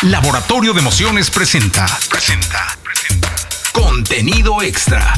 Laboratorio de Emociones presenta. Contenido extra.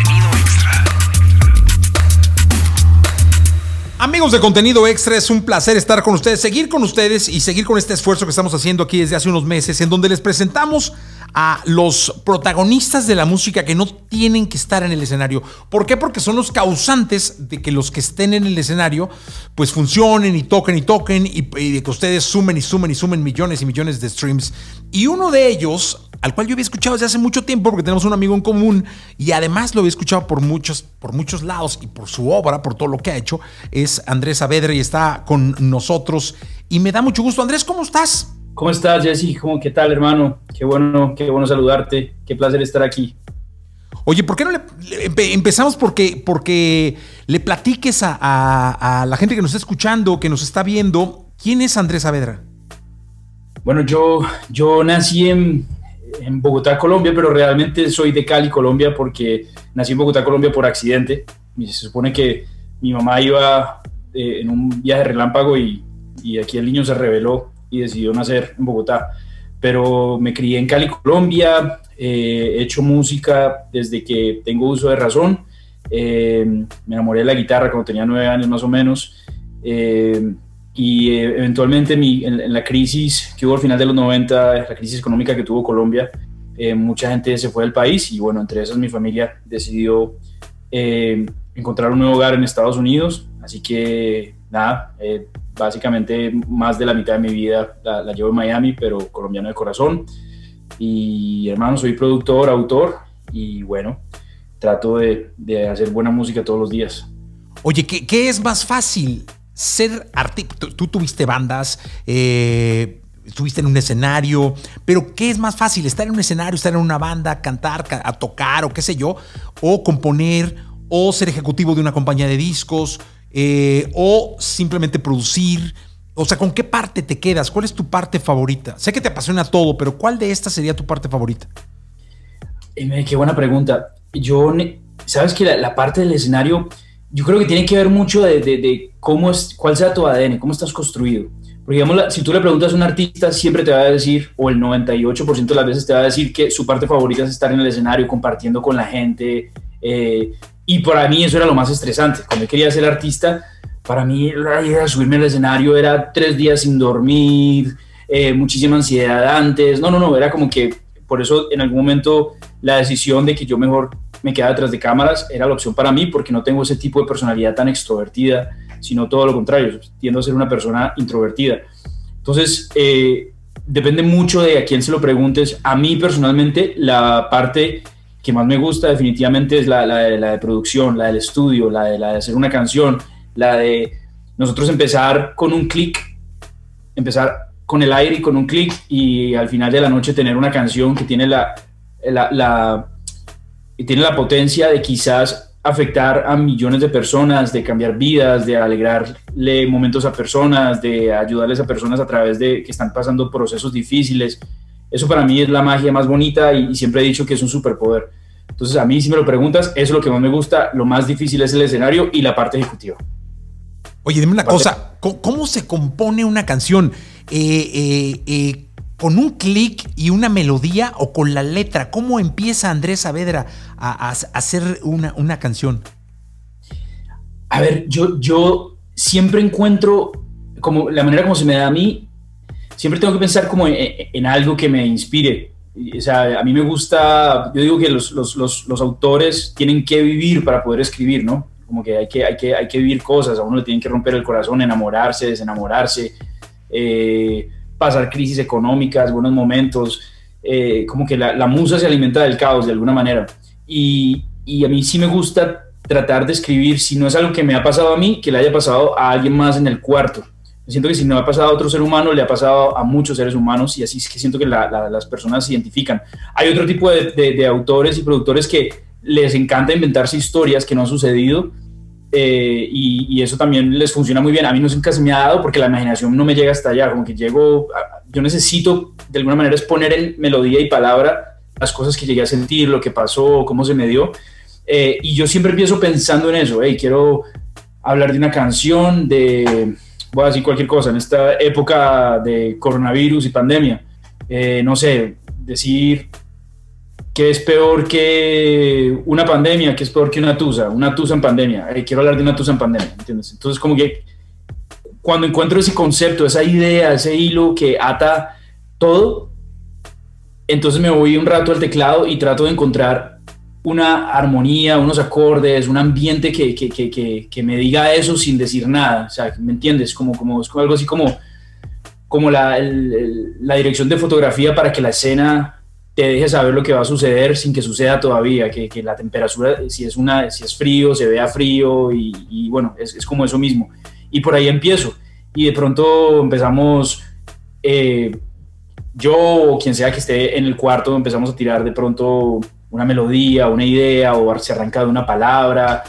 Amigos de Contenido Extra, es un placer estar con ustedes, seguir con ustedes y seguir con este esfuerzo que estamos haciendo aquí desde hace unos meses, en donde les presentamos a los protagonistas de la música que no tienen que estar en el escenario. ¿Por qué? Porque son los causantes de que los que estén en el escenario pues funcionen y toquen y de que ustedes sumen millones y millones de streams. Y uno de ellos, al cual yo había escuchado desde hace mucho tiempo porque tenemos un amigo en común y además lo había escuchado por muchos lados y por su obra, por todo lo que ha hecho, es Andrés Saavedra y está con nosotros y me da mucho gusto. Andrés, ¿cómo estás? ¿Cómo estás, Jesse? ¿Qué tal, hermano? Qué bueno saludarte. Qué placer estar aquí. Oye, ¿por qué no empezamos porque le platiques a la gente que nos está escuchando, que nos está viendo, quién es Andrés Saavedra? Bueno, yo nací en Bogotá, Colombia, pero realmente soy de Cali, Colombia, porque nací en Bogotá, Colombia por accidente. Se supone que mi mamá iba en un viaje relámpago y aquí el niño se rebeló y decidió nacer en Bogotá. Pero me crié en Cali, Colombia, he hecho música desde que tengo uso de razón. Me enamoré de la guitarra cuando tenía 9 años más o menos. Y eventualmente en la crisis que hubo al final de los 90, la crisis económica que tuvo Colombia, mucha gente se fue del país y bueno, entre esas mi familia decidió encontrar un nuevo hogar en Estados Unidos. Así que nada, básicamente más de la mitad de mi vida la llevo en Miami, pero colombiano de corazón. Y hermano, soy productor, autor y bueno, trato de hacer buena música todos los días. Oye, ¿qué es más fácil? Ser artista, tú tuviste bandas, estuviste en un escenario, pero ¿qué es más fácil? ¿Estar en un escenario, estar en una banda, cantar, a tocar o qué sé yo? ¿O componer? ¿O ser ejecutivo de una compañía de discos? ¿O simplemente producir? O sea, ¿con qué parte te quedas? ¿Cuál es tu parte favorita? Sé que te apasiona todo, pero ¿cuál de estas sería tu parte favorita? Qué buena pregunta. Sabes que la parte del escenario, yo creo que tiene que ver mucho de cuál sea tu ADN, cómo estás construido. Porque digamos, si tú le preguntas a un artista, siempre te va a decir, o el 98% de las veces te va a decir que su parte favorita es estar en el escenario, compartiendo con la gente. Y para mí eso era lo más estresante. Cuando yo quería ser artista, para mí la idea de subirme al escenario era 3 días sin dormir, muchísima ansiedad antes. No, era como que por eso en algún momento la decisión de que yo mejor me quedaba detrás de cámaras era la opción para mí, porque no tengo ese tipo de personalidad tan extrovertida, sino todo lo contrario, tiendo a ser una persona introvertida. Entonces, depende mucho de a quién se lo preguntes. A mí personalmente la parte que más me gusta definitivamente es la de producción, la del estudio, la de hacer una canción, la de nosotros empezar con un clic, empezar con el aire y con un clic y al final de la noche tener una canción que tiene tiene la potencia de quizás afectar a millones de personas, de cambiar vidas, de alegrarle momentos a personas, de ayudarles a personas a través de que están pasando procesos difíciles. Eso para mí es la magia más bonita y siempre he dicho que es un superpoder. Entonces a mí, si me lo preguntas, eso es lo que más me gusta. Lo más difícil es el escenario y la parte ejecutiva. Oye, dime una cosa, ¿cómo se compone una canción? ¿Con un clic y una melodía o con la letra? ¿Cómo empieza Andrés Saavedra a hacer una canción? A ver, yo siempre encuentro, como la manera como se me da a mí, siempre tengo que pensar como en algo que me inspire. O sea, a mí me gusta, yo digo que los autores tienen que vivir para poder escribir, ¿no? Como que hay que vivir cosas, a uno le tienen que romper el corazón, enamorarse, desenamorarse, pasar crisis económicas, buenos momentos, como que la musa se alimenta del caos de alguna manera. Y a mí sí me gusta tratar de escribir, si no es algo que me ha pasado a mí, que le haya pasado a alguien más en el cuarto. Siento que si no ha pasado a otro ser humano, le ha pasado a muchos seres humanos y así es que siento que las personas se identifican. Hay otro tipo de autores y productores que les encanta inventarse historias que no han sucedido y eso también les funciona muy bien. A mí nunca se me ha dado porque la imaginación no me llega hasta allá, como que yo necesito de alguna manera es poner en melodía y palabra las cosas que llegué a sentir, lo que pasó, cómo se me dio. Y yo siempre empiezo pensando en eso, quiero hablar de una canción, voy a decir cualquier cosa, en esta época de coronavirus y pandemia, no sé, decir que es peor que una pandemia, que es peor que una tusa en pandemia, quiero hablar de una tusa en pandemia, ¿entiendes? Entonces como que cuando encuentro ese concepto, esa idea, ese hilo que ata todo, entonces me voy un rato al teclado y trato de encontrar una armonía, unos acordes, un ambiente que me diga eso sin decir nada, o sea, ¿me entiendes? Como es algo así como la dirección de fotografía para que la escena te deje saber lo que va a suceder sin que suceda todavía, que la temperatura, si es frío, se vea frío y bueno, es como eso mismo. Y por ahí empiezo. Y de pronto empezamos, yo o quien sea que esté en el cuarto, empezamos a tirar de pronto una melodía, una idea, o se arranca de una palabra,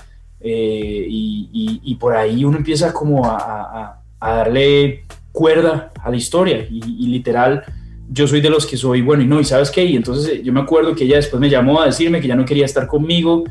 y por ahí uno empieza como a darle cuerda a la historia. Y literal, yo soy de los que soy, bueno, y no, ¿y sabes qué? Y entonces yo me acuerdo que ella después me llamó a decirme que ya no quería estar conmigo,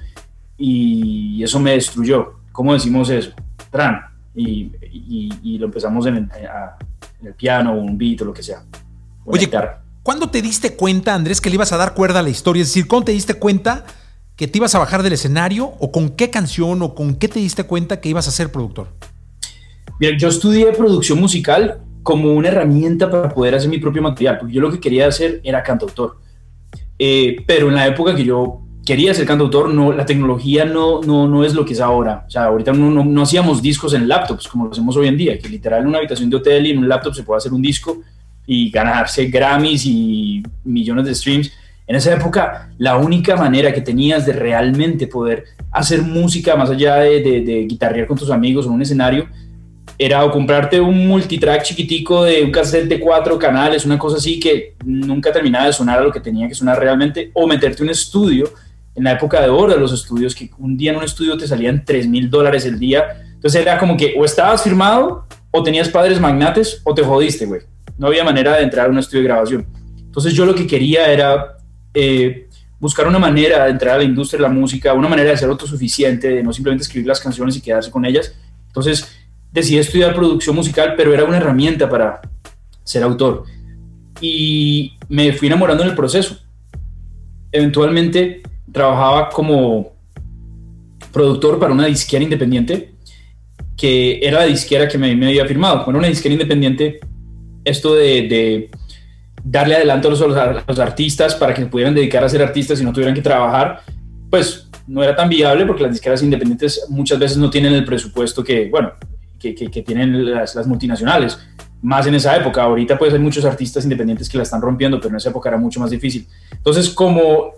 y eso me destruyó. ¿Cómo decimos eso? Tran. Y lo empezamos en el piano, o un beat, o lo que sea. Oye, ¿cuándo te diste cuenta, Andrés, que le ibas a dar cuerda a la historia? Es decir, ¿cuándo te diste cuenta que te ibas a bajar del escenario? ¿O con qué canción o con qué te diste cuenta que ibas a ser productor? Mira, yo estudié producción musical como una herramienta para poder hacer mi propio material, porque yo lo que quería hacer era cantautor. Pero en la época que yo quería ser cantautor, la tecnología no es lo que es ahora. O sea, ahorita no hacíamos discos en laptops como lo hacemos hoy en día, que literal en una habitación de hotel y en un laptop se puede hacer un disco y ganarse Grammys y millones de streams. En esa época, la única manera que tenías de realmente poder hacer música, más allá de guitarrear con tus amigos en un escenario, era o comprarte un multitrack chiquitico de un cassette de 4 canales, una cosa así que nunca terminaba de sonar a lo que tenía que sonar realmente, o meterte un estudio, en la época de oro de los estudios, que un día en un estudio te salían $3,000 el día. Entonces era como que o estabas firmado, o tenías padres magnates, o te jodiste, güey. No había manera de entrar a un estudio de grabación. Entonces yo lo que quería era buscar una manera de entrar a la industria de la música, una manera de ser autosuficiente, de no simplemente escribir las canciones y quedarse con ellas. Entonces decidí estudiar producción musical, pero era una herramienta para ser autor. Y me fui enamorando en el proceso. Eventualmente trabajaba como productor para una disquera independiente, que era la disquera que me había firmado. Bueno, una disquera independiente, esto de darle adelanto a los artistas para que se pudieran dedicar a ser artistas y no tuvieran que trabajar, pues no era tan viable, porque las disqueras independientes muchas veces no tienen el presupuesto que tienen las multinacionales, más en esa época. Ahorita pues hay muchos artistas independientes que la están rompiendo, pero en esa época era mucho más difícil. Entonces, como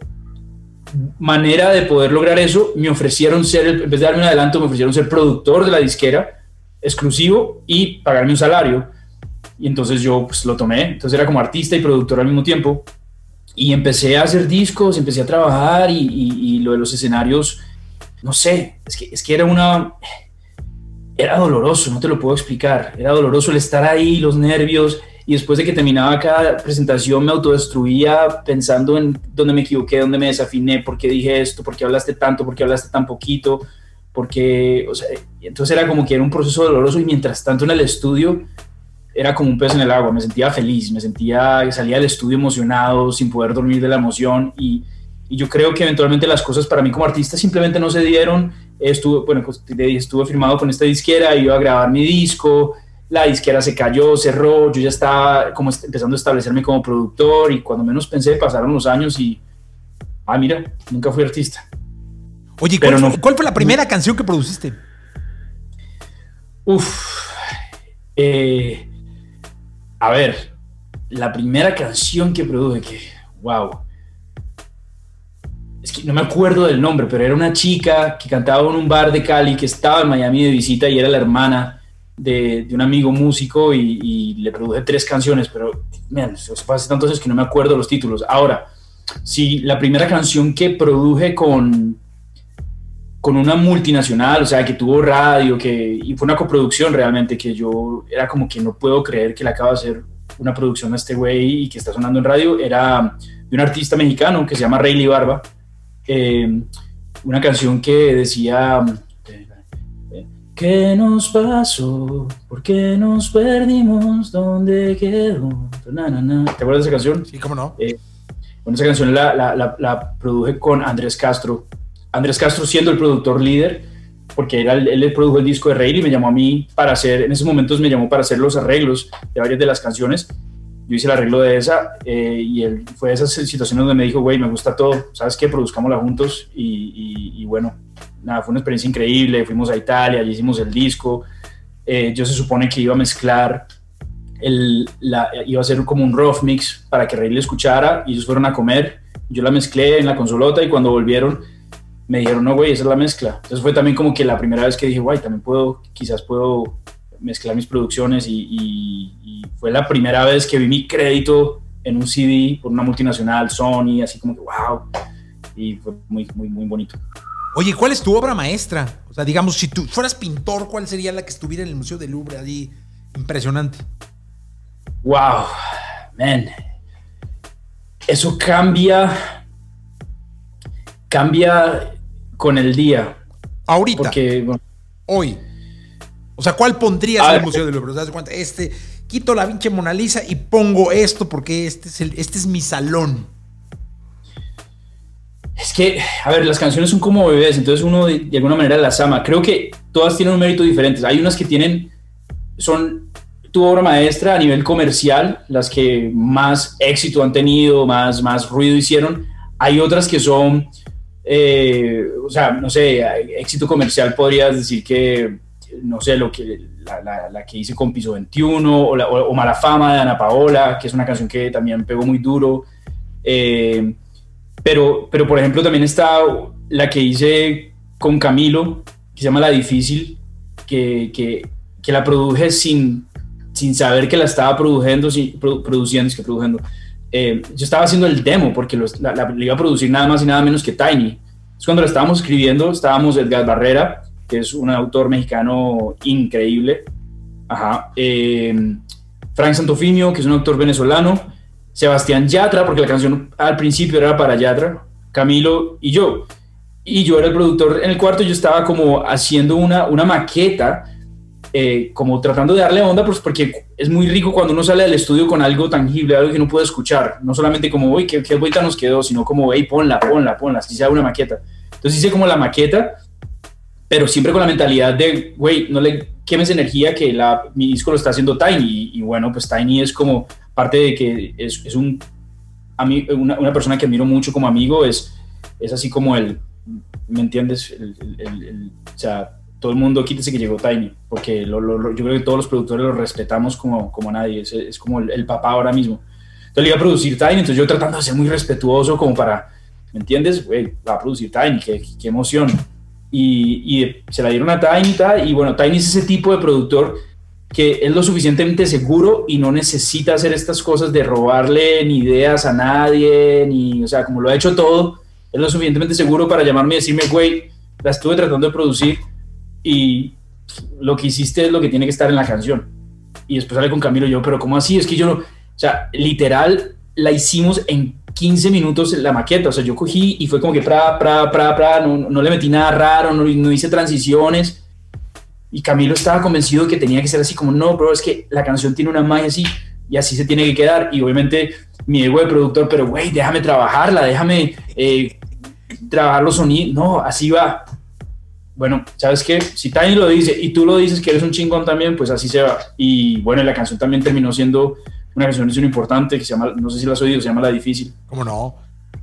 manera de poder lograr eso, me ofrecieron en vez de darme un adelanto, me ofrecieron ser productor de la disquera exclusivo y pagarme un salario. Y entonces yo pues lo tomé. Entonces era como artista y productor al mismo tiempo, y empecé a hacer discos, empecé a trabajar, y lo de los escenarios, no sé, es que era doloroso, no te lo puedo explicar. Era doloroso el estar ahí, los nervios, y después de que terminaba cada presentación me autodestruía pensando en dónde me equivoqué, dónde me desafiné, por qué dije esto, por qué hablaste tanto, por qué hablaste tan poquito, porque, o sea, entonces era como que era un proceso doloroso, y mientras tanto en el estudio era como un pez en el agua. Me sentía feliz, salía del estudio emocionado, sin poder dormir de la emoción, y yo creo que eventualmente las cosas para mí como artista simplemente no se dieron. Estuve firmado con esta disquera, iba a grabar mi disco, la disquera se cayó, cerró, yo ya estaba como empezando a establecerme como productor, y cuando menos pensé pasaron los años y, mira, nunca fui artista. Oye, ¿cuál fue la primera canción que produciste? A ver, la primera canción que produje, wow. Es que no me acuerdo del nombre, pero era una chica que cantaba en un bar de Cali, que estaba en Miami de visita, y era la hermana de un amigo músico, y le produje 3 canciones, pero man, eso fue hace tantos años que no me acuerdo los títulos. Ahora, sí, la primera canción que produje con una multinacional, o sea, que tuvo radio, y fue una coproducción realmente, que yo era como que no puedo creer que le acaba de hacer una producción a este güey y que está sonando en radio, era de un artista mexicano que se llama Rayleigh Barba. Una canción que decía ¿Qué nos pasó? ¿Por qué nos perdimos? ¿Dónde quedó? Na, na, na. ¿Te acuerdas de esa canción? Sí, cómo no. Bueno, esa canción la produje con Andrés Castro. Andrés Castro siendo el productor líder, porque él produjo el disco de Reír y me llamó a mí para hacer, en esos momentos me llamó para hacer los arreglos de varias de las canciones. Yo hice el arreglo de esa y él fue de esas situaciones donde me dijo, güey, me gusta todo, ¿sabes qué? Produzcámosla juntos y bueno, nada, fue una experiencia increíble. Fuimos a Italia, allí hicimos el disco. Yo se supone que iba a mezclar, iba a hacer como un rough mix para que Rey le escuchara y ellos fueron a comer. Yo la mezclé en la consolota y cuando volvieron me dijeron, no, güey, esa es la mezcla. Entonces fue también como que la primera vez que dije, güey, también quizás puedo mezclar mis producciones y fue la primera vez que vi mi crédito en un CD por una multinacional, Sony, así como que wow, y fue muy, muy, muy bonito. Oye, ¿cuál es tu obra maestra? O sea, digamos, si tú fueras pintor, ¿cuál sería la que estuviera en el Museo del Louvre? Allí, impresionante. Wow, man. Eso cambia con el día. Ahorita. Porque, bueno, hoy. O sea, ¿cuál pondrías en el Museo del Louvre? ¿Te das cuenta? Quito la pinche Mona Lisa y pongo esto porque este es mi salón. Es que, a ver, las canciones son como bebés, entonces uno de alguna manera las ama. Creo que todas tienen un mérito diferente. Hay unas que son tu obra maestra a nivel comercial, las que más éxito han tenido, más ruido hicieron. Hay otras que son, o sea, no sé, éxito comercial podrías decir que, no sé, la que hice con Piso 21 o Mala Fama de Ana Paola, que es una canción que también pegó muy duro. Pero, por ejemplo, también está la que hice con Camilo, que se llama La Difícil, que la produje sin saber que la estaba produciendo. Yo estaba haciendo el demo porque la iba a producir nada más y nada menos que Tiny. Entonces, cuando la estábamos escribiendo, estábamos Edgar Barrera, que es un autor mexicano increíble, Frank Santofimio, que es un autor venezolano, Sebastián Yatra, porque la canción al principio era para Yatra, Camilo y yo. Y yo era el productor en el cuarto y yo estaba como haciendo una maqueta, como tratando de darle onda, pues porque es muy rico cuando uno sale del estudio con algo tangible, algo que uno puede escuchar. No solamente como, uy, qué bonita nos quedó, sino como, hey, ponla, así sea una maqueta. Entonces hice como la maqueta, pero siempre con la mentalidad de, güey, no le quemes energía que mi disco lo está haciendo Tiny. Y bueno, pues Tiny es como parte de que es una persona que admiro mucho como amigo, es así como ¿me entiendes? O sea, todo el mundo quítese que llegó Tiny, porque yo creo que todos los productores lo respetamos como nadie, es como el papá ahora mismo. Entonces le iba a producir Tiny, entonces yo tratando de ser muy respetuoso como para, ¿me entiendes? Güey, va a producir Tiny, qué emoción. Y se la dieron a Tiny, y bueno, Tiny es ese tipo de productor que es lo suficientemente seguro y no necesita hacer estas cosas de robarle ni ideas a nadie, o sea, como lo ha hecho todo, es lo suficientemente seguro para llamarme y decirme, güey, la estuve tratando de producir y lo que hiciste es lo que tiene que estar en la canción. Y después sale con Camilo y yo, pero ¿cómo así? Es que yo no, o sea, literal, la hicimos en 15 minutos la maqueta, o sea, yo cogí y fue como que no le metí nada raro, no hice transiciones. Y Camilo estaba convencido de que tenía que ser así, como no, bro, es que la canción tiene una magia así y así se tiene que quedar. Y obviamente mi ego de productor, pero güey, déjame trabajarla, déjame trabajar los sonidos. No, así va. Bueno, ¿sabes qué? Si Tiny lo dice y tú lo dices que eres un chingón también, pues así se va. Y bueno, la canción también terminó siendo una canción importante que se llama, no sé si la has oído, se llama La Difícil. ¿Cómo no?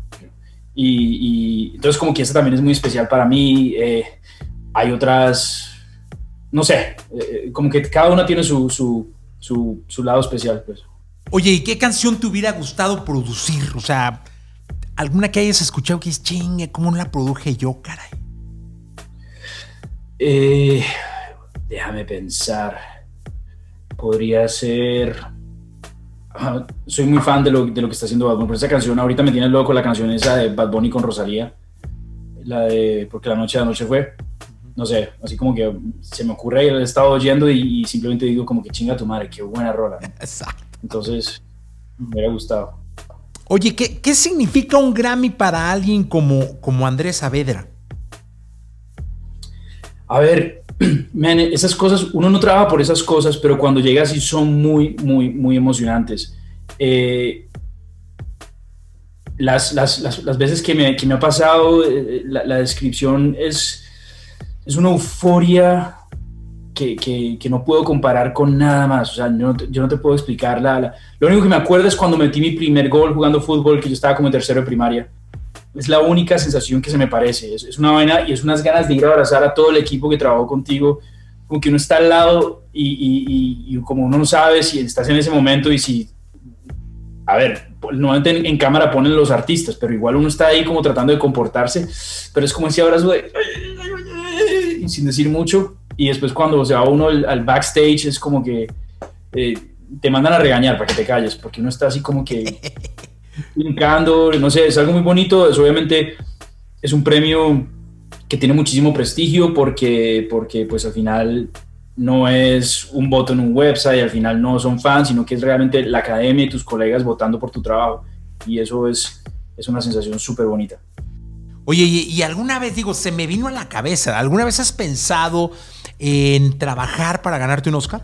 Y entonces como que esta también es muy especial para mí. Hay otras... No sé, como que cada una tiene su lado especial, pues. Oye, ¿y qué canción te hubiera gustado producir? O sea, alguna que hayas escuchado que es chingue, ¿cómo no la produje yo, caray? Déjame pensar. Podría ser... soy muy fan de lo que está haciendo Bad Bunny, pero esa canción ahorita me tiene loco, la canción esa de Bad Bunny con Rosalía, la de Porque la noche fue. No sé, así como que se me ocurre, he estado oyendo y simplemente digo como que chinga tu madre, qué buena rola, ¿no? Exacto. Entonces, me hubiera gustado. Oye, ¿qué significa un Grammy para alguien como Andrés Saavedra? A ver, man, esas cosas, uno no trabaja por esas cosas, pero cuando llega así son muy, muy, muy emocionantes. Las veces que me ha pasado, la descripción es una euforia que no puedo comparar con nada más. O sea, yo no te puedo explicar. Lo único que me acuerdo es cuando metí mi primer gol jugando fútbol, que yo estaba como en tercero de primaria. Es la única sensación que se me parece. Es una vaina y es unas ganas de ir a abrazar a todo el equipo que trabajó contigo, como que uno está al lado y como uno no sabe si estás en ese momento y si... A ver, normalmente en cámara ponen los artistas, pero igual uno está ahí como tratando de comportarse, pero es como ese abrazo de... y sin decir mucho, y después cuando se va uno al backstage es como que te mandan a regañar para que te calles, porque uno está así como que brincando, no sé, es algo muy bonito. Es, obviamente es un premio que tiene muchísimo prestigio porque pues al final no es un voto en un website, al final no son fans, sino que es realmente la academia y tus colegas votando por tu trabajo, y eso es una sensación súper bonita. Oye, y alguna vez, digo, se me vino a la cabeza, ¿alguna vez has pensado en trabajar para ganarte un Oscar?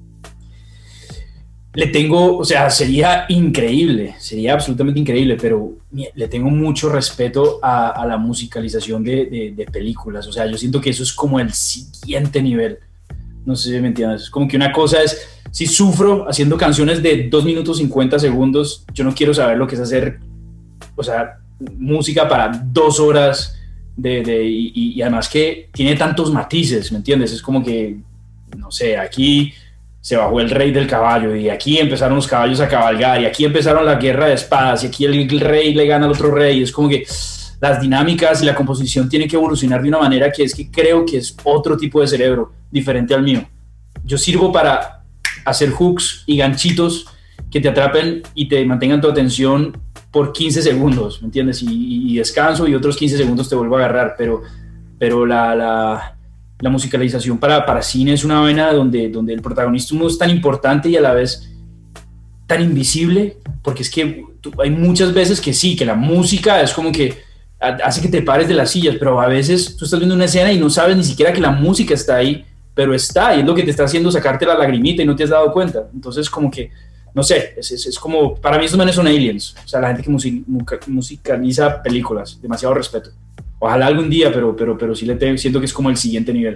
Le tengo, o sea, sería increíble, sería absolutamente increíble, pero le tengo mucho respeto a la musicalización de películas. O sea, yo siento que eso es como el siguiente nivel. No sé si me entiendes. Es como que una cosa es, si sufro haciendo canciones de 2 minutos 50 segundos, yo no quiero saber lo que es hacer, o sea, música para 2 horas y además que tiene tantos matices, ¿me entiendes? Es como que, no sé, aquí se bajó el rey del caballo y aquí empezaron los caballos a cabalgar y aquí empezaron la guerra de espadas y aquí el rey le gana al otro rey. Es como que las dinámicas y la composición tiene que evolucionar de una manera que es que creo que es otro tipo de cerebro diferente al mío. Yo sirvo para hacer hooks y ganchitos que te atrapen y te mantengan tu atención por 15 segundos, ¿me entiendes? Y descanso y otros 15 segundos te vuelvo a agarrar, pero la musicalización para cine es una vaina donde el protagonismo es tan importante y a la vez tan invisible, porque es que hay muchas veces que sí, que la música es como que hace que te pares de las sillas, pero a veces tú estás viendo una escena y no sabes ni siquiera que la música está ahí, pero está, y es lo que te está haciendo sacarte la lagrimita y no te has dado cuenta. Entonces como que, no sé, es como, para mí estos manes son aliens, o sea, la gente que musicaliza películas, demasiado respeto. Ojalá algún día, pero sí siento que es como el siguiente nivel.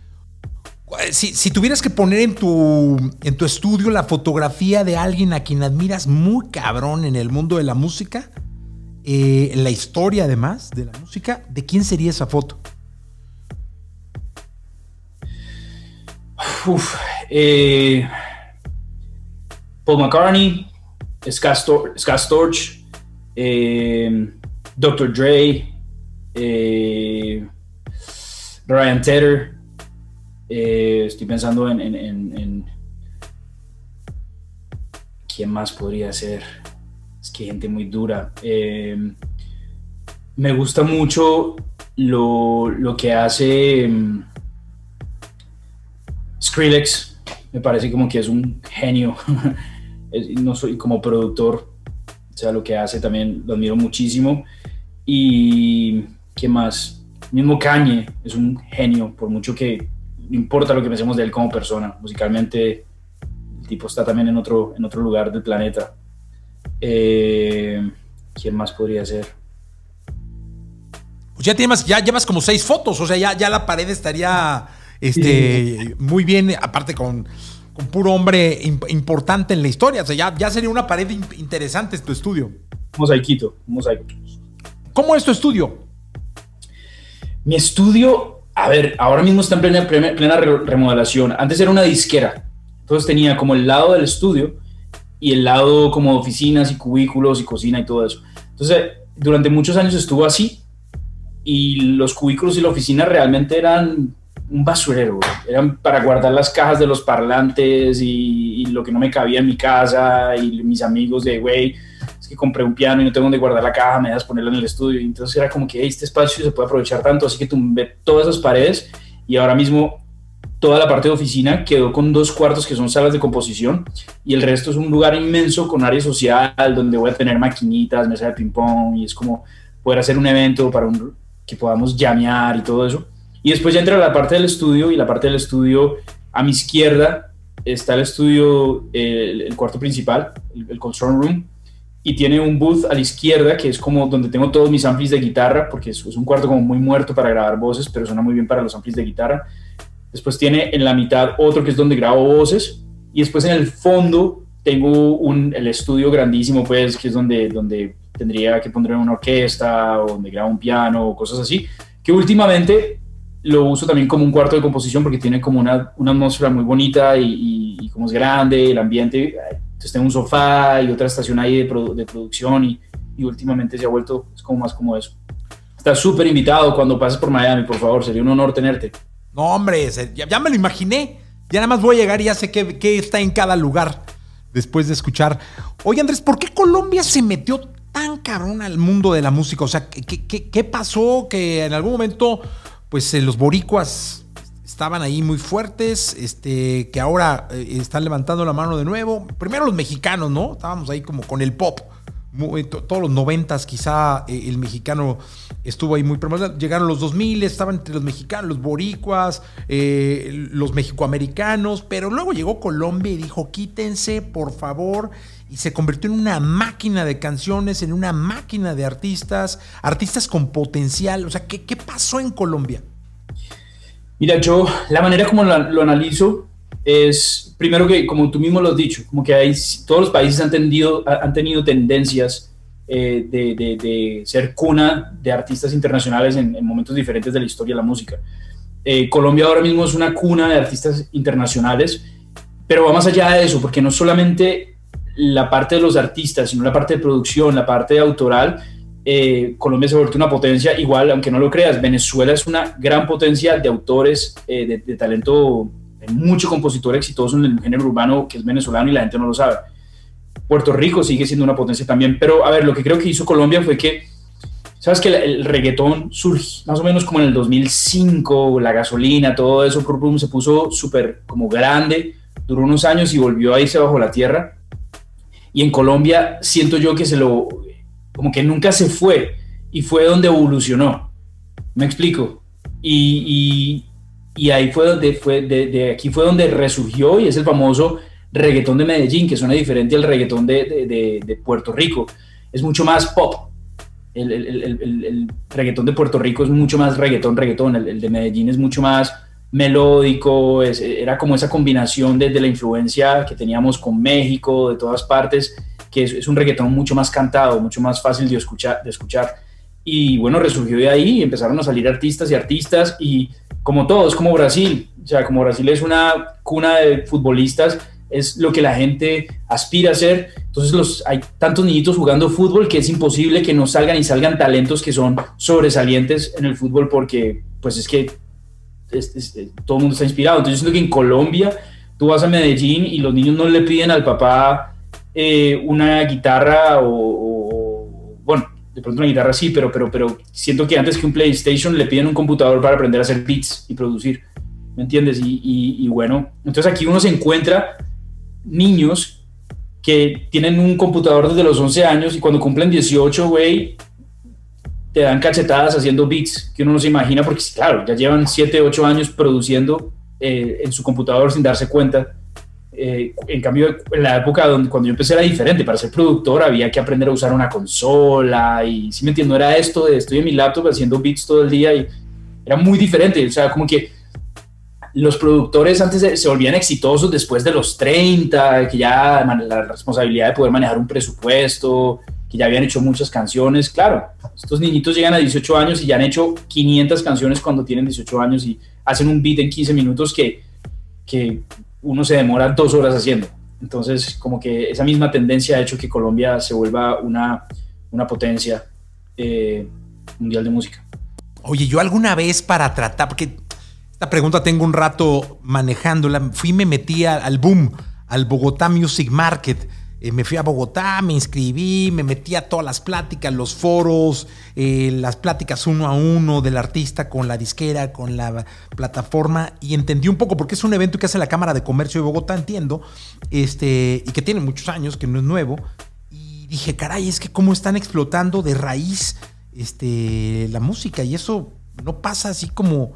Si tuvieras que poner en tu estudio la fotografía de alguien a quien admiras muy cabrón en el mundo de la música, en la historia además de la música, ¿de quién sería esa foto? Paul McCartney, Scott Storch, Dr. Dre, Ryan Tedder. Estoy pensando en quién más podría ser. Es que hay gente muy dura. Me gusta mucho lo que hace Skrillex. Me parece como que es un genio. No soy como productor, o sea, lo que hace también lo admiro muchísimo. Y ¿qué más? Mismo Kanye es un genio, por mucho que no importa lo que pensemos de él como persona. Musicalmente el tipo está también en otro lugar del planeta. ¿Quién más podría ser? Pues ya llevas como 6 fotos, o sea, ya la pared estaría muy bien, aparte con puro hombre importante en la historia. O sea, ya sería una pared interesante tu estudio. Mosaiquito. ¿Cómo es tu estudio? Mi estudio, a ver, ahora mismo está en plena remodelación. Antes era una disquera, entonces tenía como el lado del estudio y el lado como oficinas y cubículos y cocina y todo eso. Entonces, durante muchos años estuvo así y los cubículos y la oficina realmente eran un basurero, güey. Eran para guardar las cajas de los parlantes y lo que no me cabía en mi casa y mis amigos de, güey, es que compré un piano y no tengo donde guardar la caja, me dejas ponerla en el estudio. Y entonces era como que este espacio se puede aprovechar tanto, así que tumbé todas esas paredes y ahora mismo toda la parte de oficina quedó con 2 cuartos que son salas de composición y el resto es un lugar inmenso con área social donde voy a tener maquinitas, mesa de ping pong y es como poder hacer un evento que podamos llamear y todo eso. Y después ya entra la parte del estudio, y la parte del estudio a mi izquierda está el estudio, el cuarto principal, el control room, y tiene un booth a la izquierda que es como donde tengo todos mis amplis de guitarra, porque es un cuarto como muy muerto para grabar voces, pero suena muy bien para los amplis de guitarra. Después tiene en la mitad otro que es donde grabo voces, y después en el fondo tengo el estudio grandísimo, pues, que es donde tendría que poner una orquesta, o donde grabo un piano, o cosas así, que últimamente lo uso también como un cuarto de composición, porque tiene como una atmósfera muy bonita, y como es grande, el ambiente, entonces tengo un sofá y otra estación ahí de producción, y últimamente se ha vuelto como más como eso. Estás súper invitado cuando pases por Miami, por favor, sería un honor tenerte. No, hombre, ya me lo imaginé. Ya nada más voy a llegar y ya sé qué está en cada lugar después de escuchar. Oye, Andrés, ¿por qué Colombia se metió tan cabrón al mundo de la música? O sea, ¿qué pasó? Que en algún momento, pues los boricuas estaban ahí muy fuertes, que ahora están levantando la mano de nuevo. Primero los mexicanos, ¿no? Estábamos ahí como con el pop. Todos los 90s quizá el mexicano estuvo ahí muy promocionado. Llegaron los 2000, estaban entre los mexicanos, los boricuas, los mexicoamericanos, pero luego llegó Colombia y dijo quítense por favor, y se convirtió en una máquina de canciones, en una máquina de artistas con potencial. O sea, ¿qué pasó en Colombia? Mira, yo la manera como lo analizo es, primero, que como tú mismo lo has dicho, como que todos los países han tenido tendencias de ser cuna de artistas internacionales en momentos diferentes de la historia de la música. Colombia ahora mismo es una cuna de artistas internacionales, pero va más allá de eso, porque no solamente la parte de los artistas, sino la parte de producción, la parte autoral. Colombia se ha vuelto una potencia, igual, aunque no lo creas. Venezuela es una gran potencia de autores, de talento. Hay mucho compositor exitoso en el género urbano que es venezolano y la gente no lo sabe. Puerto Rico sigue siendo una potencia también, pero a ver, lo que creo que hizo Colombia fue que, sabes que el reggaetón surgió más o menos como en el 2005, la gasolina, todo eso, se puso súper como grande, duró unos años y volvió a irse bajo la tierra. Y en Colombia siento yo que como que nunca se fue, y fue donde evolucionó. ¿Me explico? Y ahí fue donde aquí fue donde resurgió, y es el famoso reggaetón de Medellín, que suena diferente al reggaetón de Puerto Rico. Es mucho más pop. El reggaetón de Puerto Rico es mucho más reggaetón. El de Medellín es mucho más melódico. Era como esa combinación de la influencia que teníamos con México, de todas partes, que es un reggaetón mucho más cantado, mucho más fácil de escuchar. Y bueno, resurgió de ahí y empezaron a salir artistas, y como todos, como Brasil. O sea, como Brasil es una cuna de futbolistas, es lo que la gente aspira a ser. Entonces hay tantos niñitos jugando fútbol que es imposible que no salgan talentos que son sobresalientes en el fútbol, porque pues es que todo el mundo está inspirado. Entonces yo siento que en Colombia tú vas a Medellín y los niños no le piden al papá una guitarra bueno, de pronto una guitarra sí, pero siento que antes que un PlayStation le piden un computador para aprender a hacer beats y producir, ¿me entiendes? Y bueno, entonces aquí uno se encuentra niños que tienen un computador desde los 11 años y cuando cumplen 18, güey, te dan cachetadas haciendo beats que uno no se imagina, porque claro, ya llevan 7, 8 años produciendo en su computador sin darse cuenta. En cambio, en la época cuando yo empecé era diferente. Para ser productor había que aprender a usar una consola, y si me entiendo, era esto de estoy en mi laptop haciendo beats todo el día, y era muy diferente. O sea, como que los productores antes se volvían exitosos después de los 30, que ya la responsabilidad de poder manejar un presupuesto, que ya habían hecho muchas canciones. Claro, estos niñitos llegan a 18 años y ya han hecho 500 canciones cuando tienen 18 años y hacen un beat en 15 minutos que uno se demora 2 horas haciendo. Entonces, como que esa misma tendencia ha hecho que Colombia se vuelva una potencia mundial de música. Oye, yo alguna vez para tratar, porque esta pregunta tengo un rato manejándola, fui y me metí al boom, al Bogotá Music Market. Me fui a Bogotá, me inscribí, me metí a todas las pláticas, los foros, las pláticas 1 a 1 del artista con la disquera, con la plataforma, y entendí un poco, porque es un evento que hace la Cámara de Comercio de Bogotá, entiendo, y que tiene muchos años, que no es nuevo, y dije, caray, es que cómo están explotando de raíz la música, y eso no pasa así como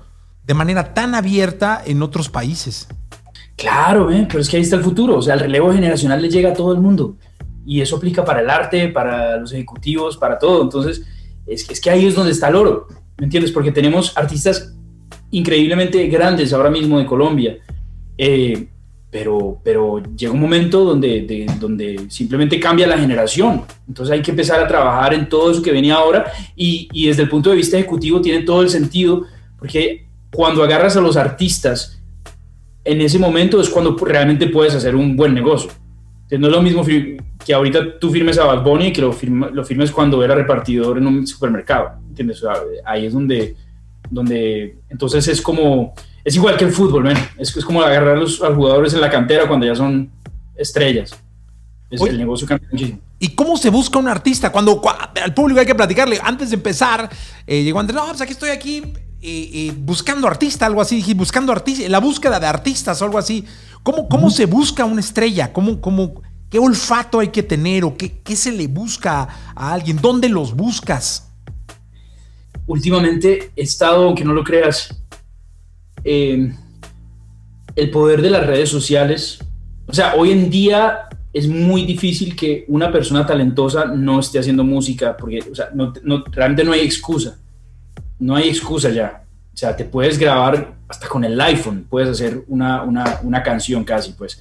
de manera tan abierta en otros países. Claro, pero es que ahí está el futuro. O sea, el relevo generacional le llega a todo el mundo. Y eso aplica para el arte, para los ejecutivos, para todo. Entonces, es que ahí es donde está el oro, ¿me entiendes? Porque tenemos artistas increíblemente grandes ahora mismo de Colombia. Pero llega un momento donde simplemente cambia la generación. Entonces hay que empezar a trabajar en todo eso que venía ahora y desde el punto de vista ejecutivo tiene todo el sentido, porque cuando agarras a los artistas en ese momento es cuando realmente puedes hacer un buen negocio. Entonces, no es lo mismo que ahorita tú firmes a Bad Bunny que lo firmes cuando era repartidor en un supermercado, ¿entiendes? O sea, ahí es donde entonces es igual que el fútbol, ¿no? Es como agarrar a los jugadores en la cantera cuando ya son estrellas. Oye, el negocio cambia muchísimo. ¿Y cómo se busca un artista? Cuando al público hay que platicarle. Antes de empezar, llegó Andrés, no, pues aquí estoy buscando artista, algo así. Dije, buscando artista, la búsqueda de artistas o algo así. ¿Cómo se busca una estrella? ¿Qué olfato hay que tener o qué se le busca a alguien? ¿Dónde los buscas? Últimamente he estado, aunque no lo creas, el poder de las redes sociales. O sea, hoy en día es muy difícil que una persona talentosa no esté haciendo música, porque o sea, realmente no hay excusa. No hay excusa ya. O sea, te puedes grabar hasta con el iPhone, puedes hacer una canción casi, pues.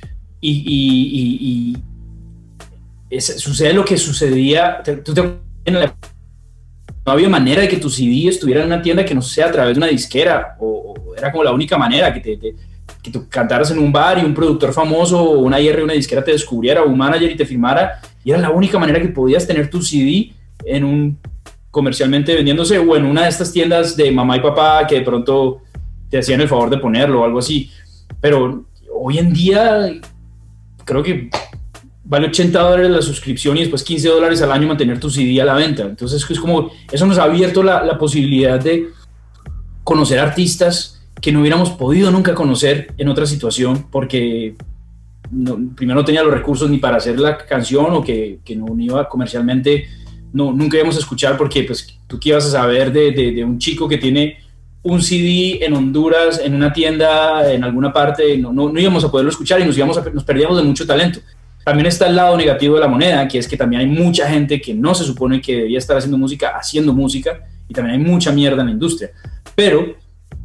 Sucede lo que sucedía. No había manera de que tu CD estuviera en una tienda que no sea a través de una disquera, o era como la única manera que tú cantaras en un bar y un productor famoso o una IR, una disquera te descubriera, o un manager y te firmara, y era la única manera que podías tener tu CD comercialmente vendiéndose, o en una de estas tiendas de mamá y papá que de pronto te hacían el favor de ponerlo o algo así. Pero hoy en día creo que vale $80 la suscripción y después $15 al año mantener tu CD a la venta. Entonces es como, eso nos ha abierto la posibilidad de conocer artistas que no hubiéramos podido nunca conocer en otra situación, porque primero no tenía los recursos ni para hacer la canción, o que no iba comercialmente, nunca íbamos a escuchar, porque pues tú qué ibas a saber de un chico que tiene un CD en Honduras, en una tienda, en alguna parte. No íbamos a poderlo escuchar y nos perdíamos de mucho talento. También está el lado negativo de la moneda, que es que también hay mucha gente que no se supone que debería estar haciendo música, y también hay mucha mierda en la industria. Pero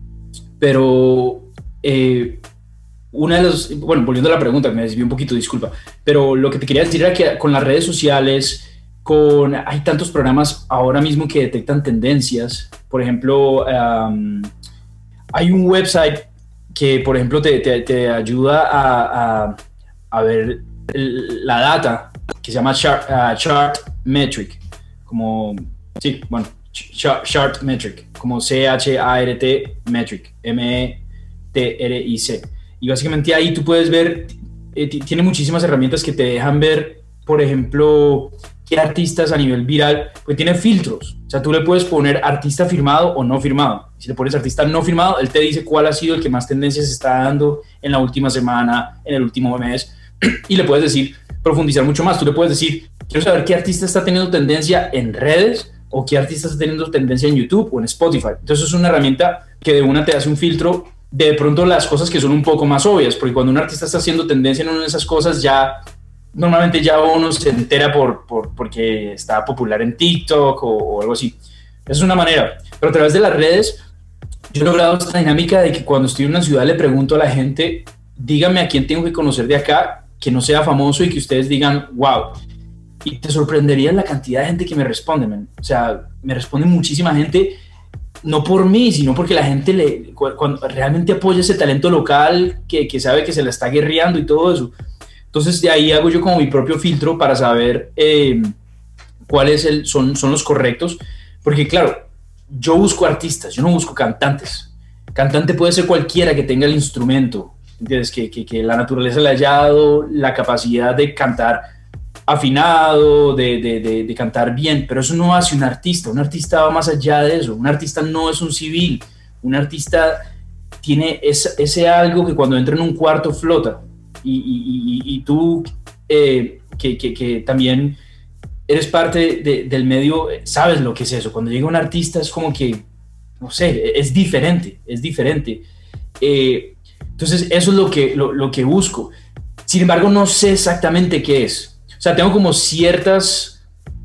volviendo a la pregunta, me desvié un poquito, disculpa, pero lo que te quería decir era que con las redes sociales, hay tantos programas ahora mismo que detectan tendencias. Por ejemplo, hay un website que, por ejemplo, te ayuda a ver la data, que se llama Chartmetric, Chartmetric, como C-H-A-R-T Metric, M-E-T-R-I-C. Y básicamente ahí tú puedes ver, tiene muchísimas herramientas que te dejan ver, por ejemplo, qué artistas a nivel viral, pues tiene filtros. O sea, tú le puedes poner artista firmado o no firmado. Si le pones artista no firmado, él te dice cuál ha sido el que más tendencias está dando en la última semana, en el último mes, y le puedes decir, profundizar mucho más. Tú le puedes decir, quiero saber qué artista está teniendo tendencia en redes, o qué artista está teniendo tendencia en YouTube o en Spotify. Entonces es una herramienta que de una te hace un filtro de pronto las cosas que son un poco más obvias, porque cuando un artista está haciendo tendencia en una de esas cosas, normalmente ya uno se entera porque está popular en TikTok o algo así. Esa es una manera. Pero a través de las redes, yo he logrado esta dinámica de que cuando estoy en una ciudad le pregunto a la gente, dígame a quién tengo que conocer de acá que no sea famoso, y que ustedes digan, wow. Y te sorprendería la cantidad de gente que me responde, man. O sea, me responde muchísima gente, no por mí, sino porque la gente cuando realmente apoya ese talento local que sabe que se la está guerreando y todo eso. Entonces de ahí hago yo como mi propio filtro para saber cuáles son los correctos, porque claro, yo busco artistas, yo no busco cantantes. Cantante puede ser cualquiera que tenga el instrumento, ¿entiendes? Que la naturaleza le haya dado la capacidad de cantar afinado, de cantar bien, pero eso no hace un artista. Un artista va más allá de eso. Un artista no es un civil. Un artista tiene ese algo que cuando entra en un cuarto flota. Y tú, que también eres parte del medio, sabes lo que es eso. Cuando llega un artista es como que no sé, es diferente, es diferente. Entonces eso es lo que busco. Sin embargo, no sé exactamente qué es. O sea, tengo como ciertas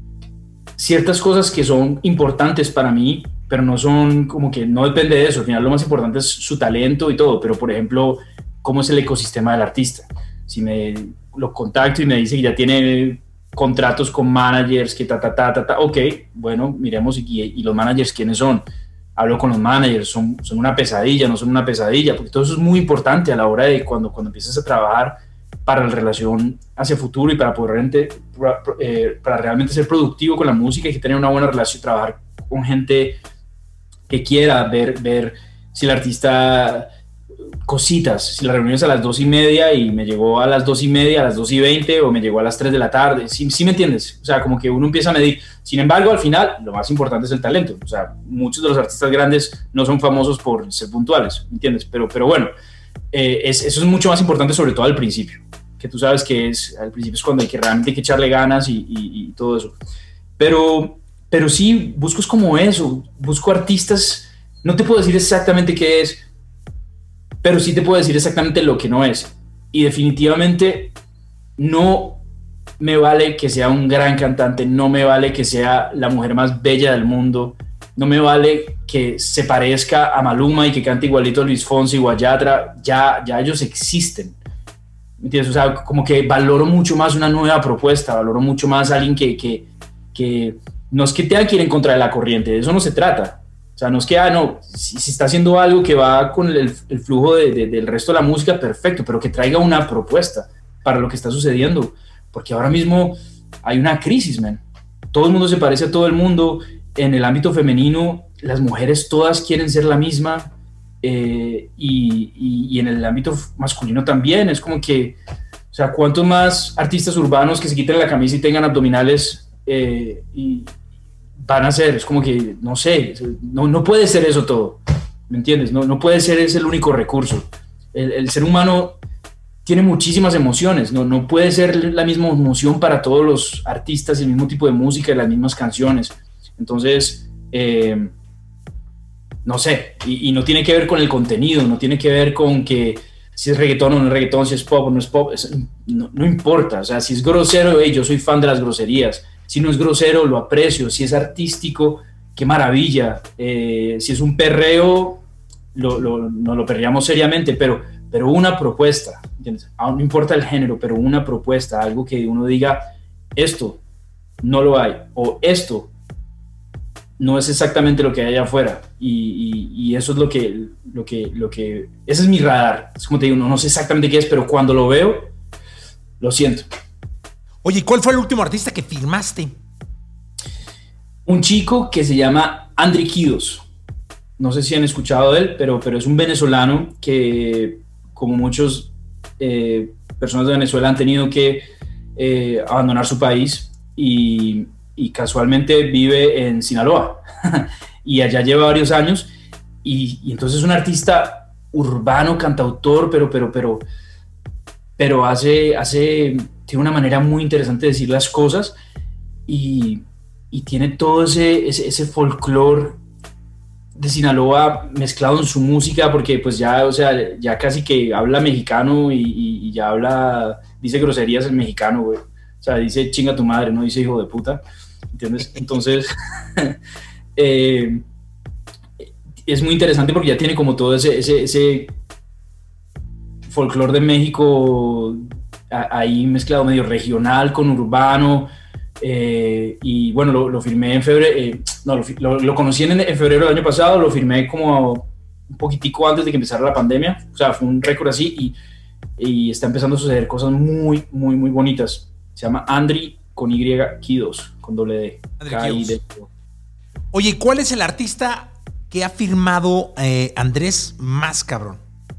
cosas que son importantes para mí, pero no son como que no depende de eso. Al final lo más importante es su talento y todo, pero por ejemplo, ¿cómo es el ecosistema del artista? Si me lo contacto y me dice que ya tiene contratos con managers, que ok, bueno, miremos y los managers, ¿quiénes son? Hablo con los managers, son una pesadilla, no son una pesadilla, porque todo eso es muy importante a la hora de cuando empiezas a trabajar para la relación hacia futuro y para poder para realmente ser productivo con la música. Hay que tener una buena relación, trabajar con gente que quiera ver si el artista cositas, si la reunión es a las 2:30 y me llegó a las 2:30, a las 2:20 o me llegó a las 3 de la tarde, ¿sí me entiendes? O sea, como que uno empieza a medir. Sin embargo, al final, lo más importante es el talento. O sea, muchos de los artistas grandes no son famosos por ser puntuales, ¿me entiendes? Pero bueno, eso es mucho más importante, sobre todo al principio, que tú sabes que al principio es cuando realmente hay que echarle ganas y todo eso. Pero sí, busco es como eso, busco artistas, no te puedo decir exactamente qué es, pero sí te puedo decir exactamente lo que no es. Y definitivamente no me vale que sea un gran cantante, no me vale que sea la mujer más bella del mundo, no me vale que se parezca a Maluma y que cante igualito a Luis Fonsi o a Yatra. Ya ellos existen, ¿me entiendes? O sea, como que valoro mucho más una nueva propuesta, valoro mucho más a alguien que no es que tenga que ir en contra de la corriente, de eso no se trata. O sea, no es que, si está haciendo algo que va con el flujo del resto de la música, perfecto, pero que traiga una propuesta para lo que está sucediendo. Porque ahora mismo hay una crisis, man. Todo el mundo se parece a todo el mundo. En el ámbito femenino, las mujeres todas quieren ser la misma. Y en el ámbito masculino también. Es como que, o sea, cuantos más artistas urbanos que se quiten la camisa y tengan abdominales van a ser, es como que, no sé, no puede ser eso todo, ¿me entiendes? No puede ser ese el único recurso. El ser humano tiene muchísimas emociones, no puede ser la misma emoción para todos los artistas, el mismo tipo de música y las mismas canciones. Entonces, no sé, y no tiene que ver con el contenido, no tiene que ver con que si es reggaetón o no es reggaetón, si es pop o no es pop, no importa. O sea, si es grosero, yo soy fan de las groserías. Si no es grosero, lo aprecio. Si es artístico, qué maravilla. Si es un perreo, no lo perreamos seriamente, pero una propuesta, ¿entiendes? No importa el género, pero una propuesta, algo que uno diga, esto no lo hay, o esto no es exactamente lo que hay allá afuera. Y eso es lo que ese es mi radar. Es como te digo, no sé exactamente qué es, pero cuando lo veo, lo siento. Oye, ¿cuál fue el último artista que firmaste? Un chico que se llama Andri Kidos. No sé si han escuchado de él, pero es un venezolano que, como muchas personas de Venezuela, han tenido que abandonar su país y casualmente vive en Sinaloa y allá lleva varios años y entonces es un artista urbano, cantautor, pero tiene una manera muy interesante de decir las cosas y tiene todo ese folclore de Sinaloa mezclado en su música, porque pues ya, o sea, ya casi que habla mexicano y ya dice groserías en mexicano, güey. O sea, dice chinga tu madre, no dice hijo de puta, ¿entiendes? Entonces, es muy interesante porque ya tiene como todo ese folclore de México ahí mezclado, medio regional con urbano. Y bueno, lo firmé en febrero, lo conocí en febrero del año pasado, lo firmé como un poquitico antes de que empezara la pandemia. O sea, fue un récord así y está empezando a suceder cosas muy, muy, muy bonitas. Se llama Andri con Y, Kidos, con doble D. Kidos. Oye, ¿cuál es el artista que ha firmado Andrés más cabrón?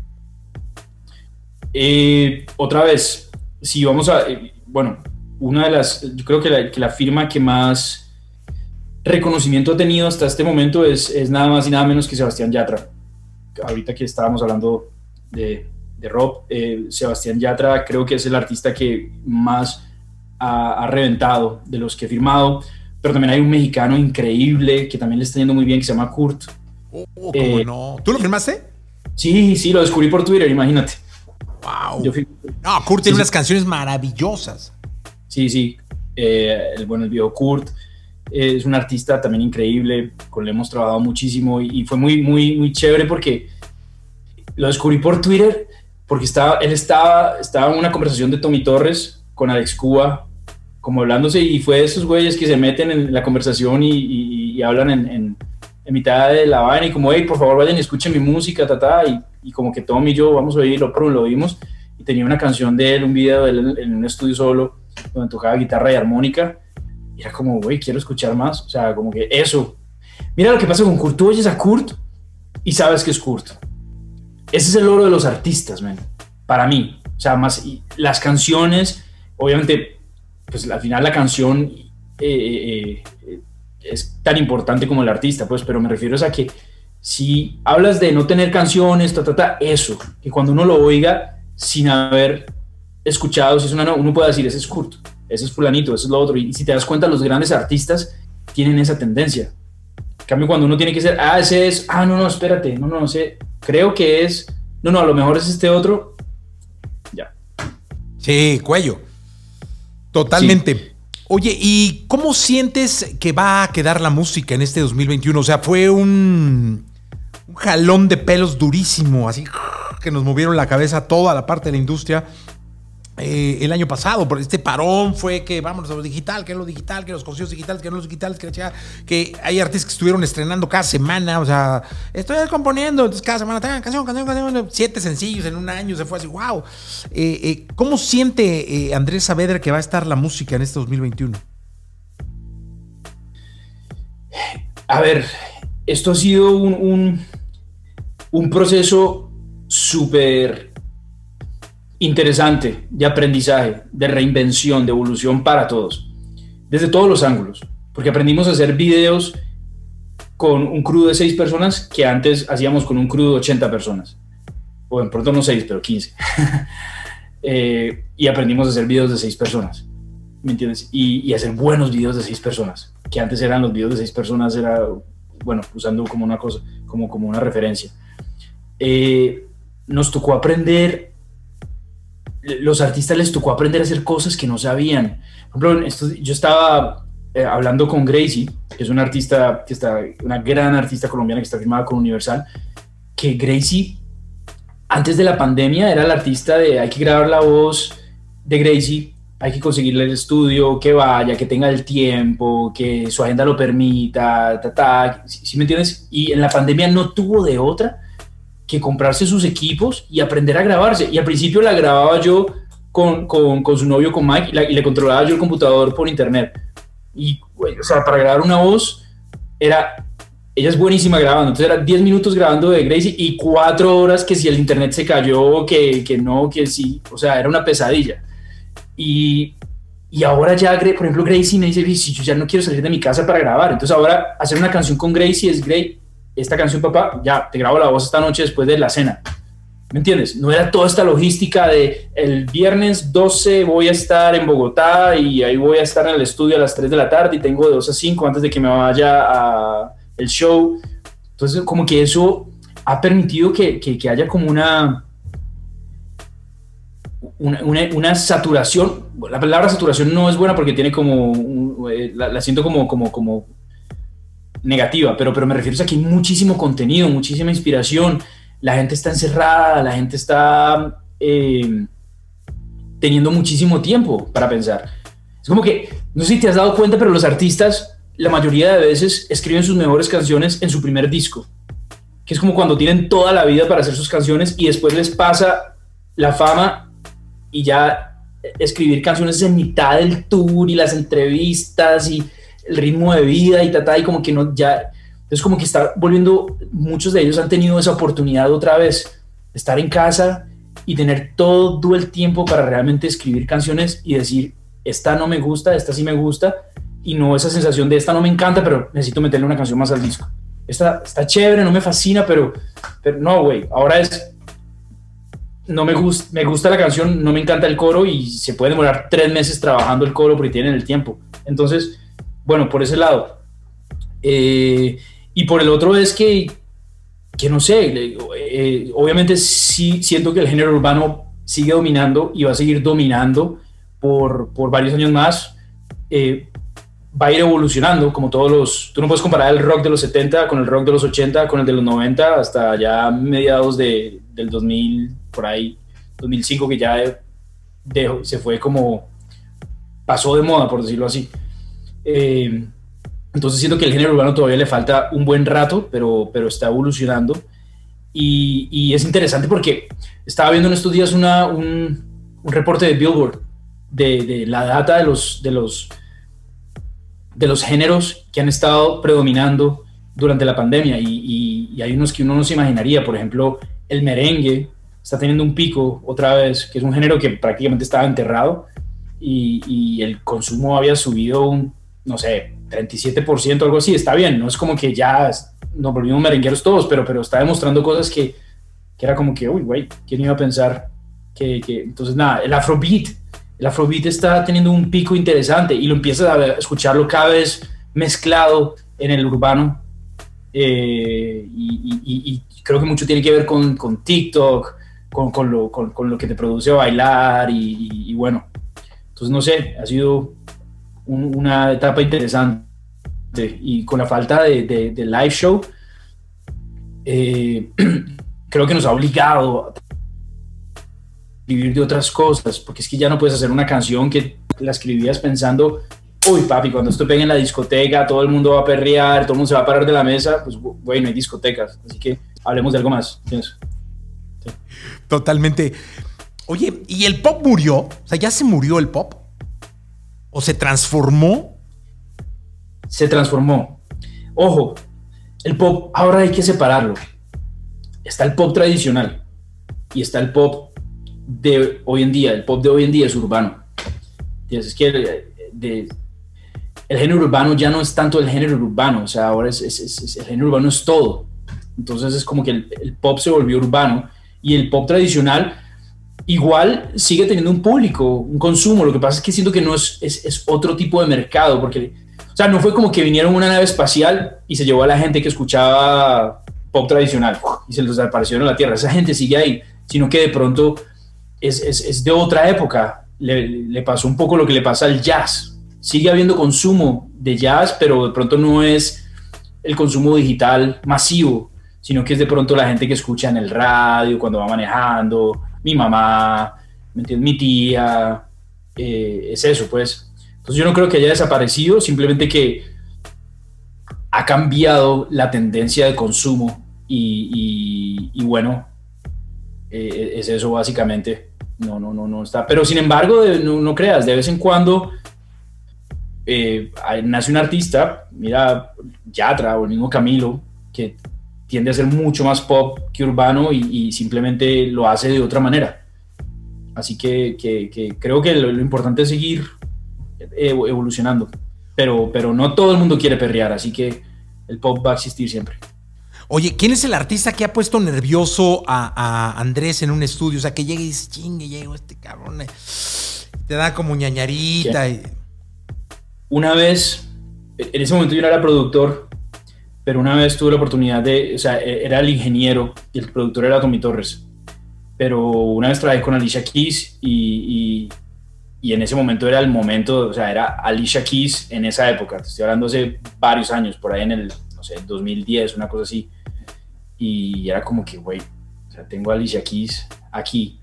Otra vez, si vamos a... bueno, una de las... Yo creo que la firma que más reconocimiento ha tenido hasta este momento es nada más y nada menos que Sebastián Yatra. Ahorita que estábamos hablando de Rob, Sebastián Yatra creo que es el artista que más ha reventado de los que he firmado, pero también hay un mexicano increíble que también le está yendo muy bien, que se llama Kurt. ¿Cómo no? ¿Tú lo firmaste? Sí, sí, lo descubrí por Twitter, imagínate. Wow. No, Kurt tiene unas canciones maravillosas. Sí, sí. El viejo Kurt es un artista también increíble, con el hemos trabajado muchísimo y fue muy, muy, muy chévere porque lo descubrí por Twitter, porque él estaba en una conversación de Tommy Torres con Alex Cuba, como hablándose, y fue de esos güeyes que se meten en la conversación y hablan en mitad de la vaina y como, hey, por favor vayan y escuchen mi música, y como que Tommy y yo vamos a oírlo, pero lo oímos, y tenía una canción de él, un video de él en un estudio solo, donde tocaba guitarra y armónica, y era como, güey, quiero escuchar más, o sea, como que eso. Mira lo que pasa con Kurt, tú oyes a Kurt y sabes que es Kurt. Ese es el oro de los artistas, man, para mí. O sea, más las canciones, obviamente, pues al final la canción es tan importante como el artista, pues, pero me refiero a que si hablas de no tener canciones, eso, que cuando uno lo oiga sin haber escuchado, si es uno puede decir, ese es Kurt, ese es fulanito, ese es lo otro, y si te das cuenta, los grandes artistas tienen esa tendencia. En cambio, cuando uno tiene que ser, ese es, no, espérate, no sé, creo que es, a lo mejor es este otro, ya. Sí, cuello. Totalmente. Sí. Oye, ¿y cómo sientes que va a quedar la música en este 2021? O sea, fue un jalón de pelos durísimo, así que nos movieron la cabeza toda la parte de la industria. El año pasado, por este parón fue que vámonos a lo digital, que los conciertos digitales, que no los digitales, que hay artistas que estuvieron estrenando cada semana, o sea, estoy componiendo, entonces cada semana, canción, 7 sencillos en un año, se fue así, wow. ¿Cómo siente Andrés Saavedra que va a estar la música en este 2021? A ver, esto ha sido un proceso súper interesante de aprendizaje, de reinvención, de evolución para todos, desde todos los ángulos, porque aprendimos a hacer videos con un crew de 6 personas que antes hacíamos con un crew de 80 personas, o en pronto no 6, pero 15, y aprendimos a hacer videos de 6 personas, ¿me entiendes? Y hacer buenos videos de 6 personas, que antes eran los videos de 6 personas, era, bueno, usando como una cosa, como una referencia. Nos tocó aprender. Los artistas les tocó aprender a hacer cosas que no sabían. Por ejemplo, yo estaba hablando con Gracie, que es una artista, una gran artista colombiana que está firmada con Universal, que Gracie, antes de la pandemia, era la artista de hay que grabar la voz de Gracie, hay que conseguirle el estudio, que vaya, que tenga el tiempo, que su agenda lo permita, ¿sí me entiendes? Y en la pandemia no tuvo de otra que comprarse sus equipos y aprender a grabarse. Y al principio la grababa yo con su novio, con Mike, y le controlaba yo el computador por internet. Y, güey, o sea, para grabar una voz, ella es buenísima grabando. Entonces era 10 minutos grabando de Gracie y 4 horas que si el internet se cayó, que no, que sí. O sea, era una pesadilla. Y ahora ya, por ejemplo, Gracie me dice, yo ya no quiero salir de mi casa para grabar. Entonces ahora hacer una canción con Gracie es great. Esta canción, papá, ya te grabo la voz esta noche después de la cena. ¿Me entiendes? No era toda esta logística de el viernes 12 voy a estar en Bogotá y ahí voy a estar en el estudio a las 3 de la tarde y tengo de 2 a 5 antes de que me vaya a el show. Entonces, como que eso ha permitido que haya como una saturación. La palabra saturación no es buena porque tiene como, la siento como negativa, pero me refiero a que hay muchísimo contenido, muchísima inspiración, la gente está encerrada, la gente está teniendo muchísimo tiempo para pensar. Es como que, no sé si te has dado cuenta, pero los artistas la mayoría de veces escriben sus mejores canciones en su primer disco, que es como cuando tienen toda la vida para hacer sus canciones y después les pasa la fama y ya escribir canciones en mitad del tour y las entrevistas y el ritmo de vida y como que no, ya, es como que está volviendo, muchos de ellos han tenido esa oportunidad otra vez, de estar en casa y tener todo el tiempo para realmente escribir canciones y decir, esta no me gusta, esta sí me gusta, y no esa sensación de esta no me encanta, pero necesito meterle una canción más al disco. Esta está chévere, no me fascina, pero no, güey, ahora es, no me gusta la canción, no me encanta el coro y se puede demorar 3 meses trabajando el coro porque tienen el tiempo. Entonces, bueno, por ese lado. Y por el otro es que que no sé, obviamente sí siento que el género urbano sigue dominando y va a seguir dominando por varios años más. Va a ir evolucionando como todos los... Tú no puedes comparar el rock de los 70 con el rock de los 80, con el de los 90, hasta ya mediados del 2000, por ahí, 2005, que ya se fue como... pasó de moda, por decirlo así. Entonces siento que el género urbano todavía le falta un buen rato, pero está evolucionando. Y es interesante porque estaba viendo en estos días un reporte de Billboard de la data de los géneros que han estado predominando durante la pandemia, y hay unos que uno no se imaginaría. Por ejemplo, el merengue está teniendo un pico otra vez, que es un género que prácticamente estaba enterrado, y el consumo había subido no sé, 37%, algo así. Está bien, no es como que ya nos volvimos merengueros todos, pero está demostrando cosas que era como que, uy, güey, ¿quién iba a pensar que entonces nada, el Afrobeat está teniendo un pico interesante, y lo empiezas a escucharlo cada vez mezclado en el urbano, y creo que mucho tiene que ver con TikTok, con lo que te produce bailar, y bueno, entonces no sé, ha sido una etapa interesante, y con la falta de live show, creo que nos ha obligado a vivir de otras cosas, porque es que ya no puedes hacer una canción que la escribías pensando, uy papi, cuando esto pegue en la discoteca todo el mundo va a perrear, todo el mundo se va a parar de la mesa. Pues güey, no hay discotecas, así que hablemos de algo más. Sí. Totalmente. Oye, ¿y el pop murió? O sea, ¿ya se murió el pop? ¿O se transformó? Se transformó. Ojo, el pop ahora hay que separarlo. Está el pop tradicional y está el pop de hoy en día. El pop de hoy en día es urbano. Es que el género urbano ya no es tanto el género urbano, o sea, ahora el género urbano es todo. Entonces es como que el pop se volvió urbano, y el pop tradicional igual sigue teniendo un público, un consumo. Lo que pasa es que siento que no es otro tipo de mercado, porque, o sea, no fue como que vinieron una nave espacial y se llevó a la gente que escuchaba pop tradicional y se los desapareció en la Tierra. Esa gente sigue ahí, sino que de pronto es de otra época. Le pasó un poco lo que le pasa al jazz. Sigue habiendo consumo de jazz, pero de pronto no es el consumo digital masivo, sino que es de pronto la gente que escucha en el radio cuando va manejando, mi mamá, ¿me entiendes? Mi tía, es eso, pues. Entonces yo no creo que haya desaparecido, simplemente que ha cambiado la tendencia de consumo, y bueno, es eso básicamente. No está. Pero sin embargo, no creas, de vez en cuando nace un artista, mira Yatra o el mismo Camilo, que tiende a ser mucho más pop que urbano, y simplemente lo hace de otra manera. Así que creo que lo importante es seguir evolucionando, pero no todo el mundo quiere perrear, así que el pop va a existir siempre. Oye, ¿quién es el artista que ha puesto nervioso a Andrés en un estudio? O sea, que llegue y dice, chingue, llegó este cabrón. Te da como ñañarita. Una vez, en ese momento yo no era productor, pero una vez tuve la oportunidad o sea, era el ingeniero y el productor era Tommy Torres. Pero una vez trabajé con Alicia Keys, y en ese momento era el momento, o sea, era Alicia Keys en esa época. Te estoy hablando hace varios años, por ahí en el, no sé, 2010, una cosa así. Y era como que, güey, o sea, tengo a Alicia Keys aquí.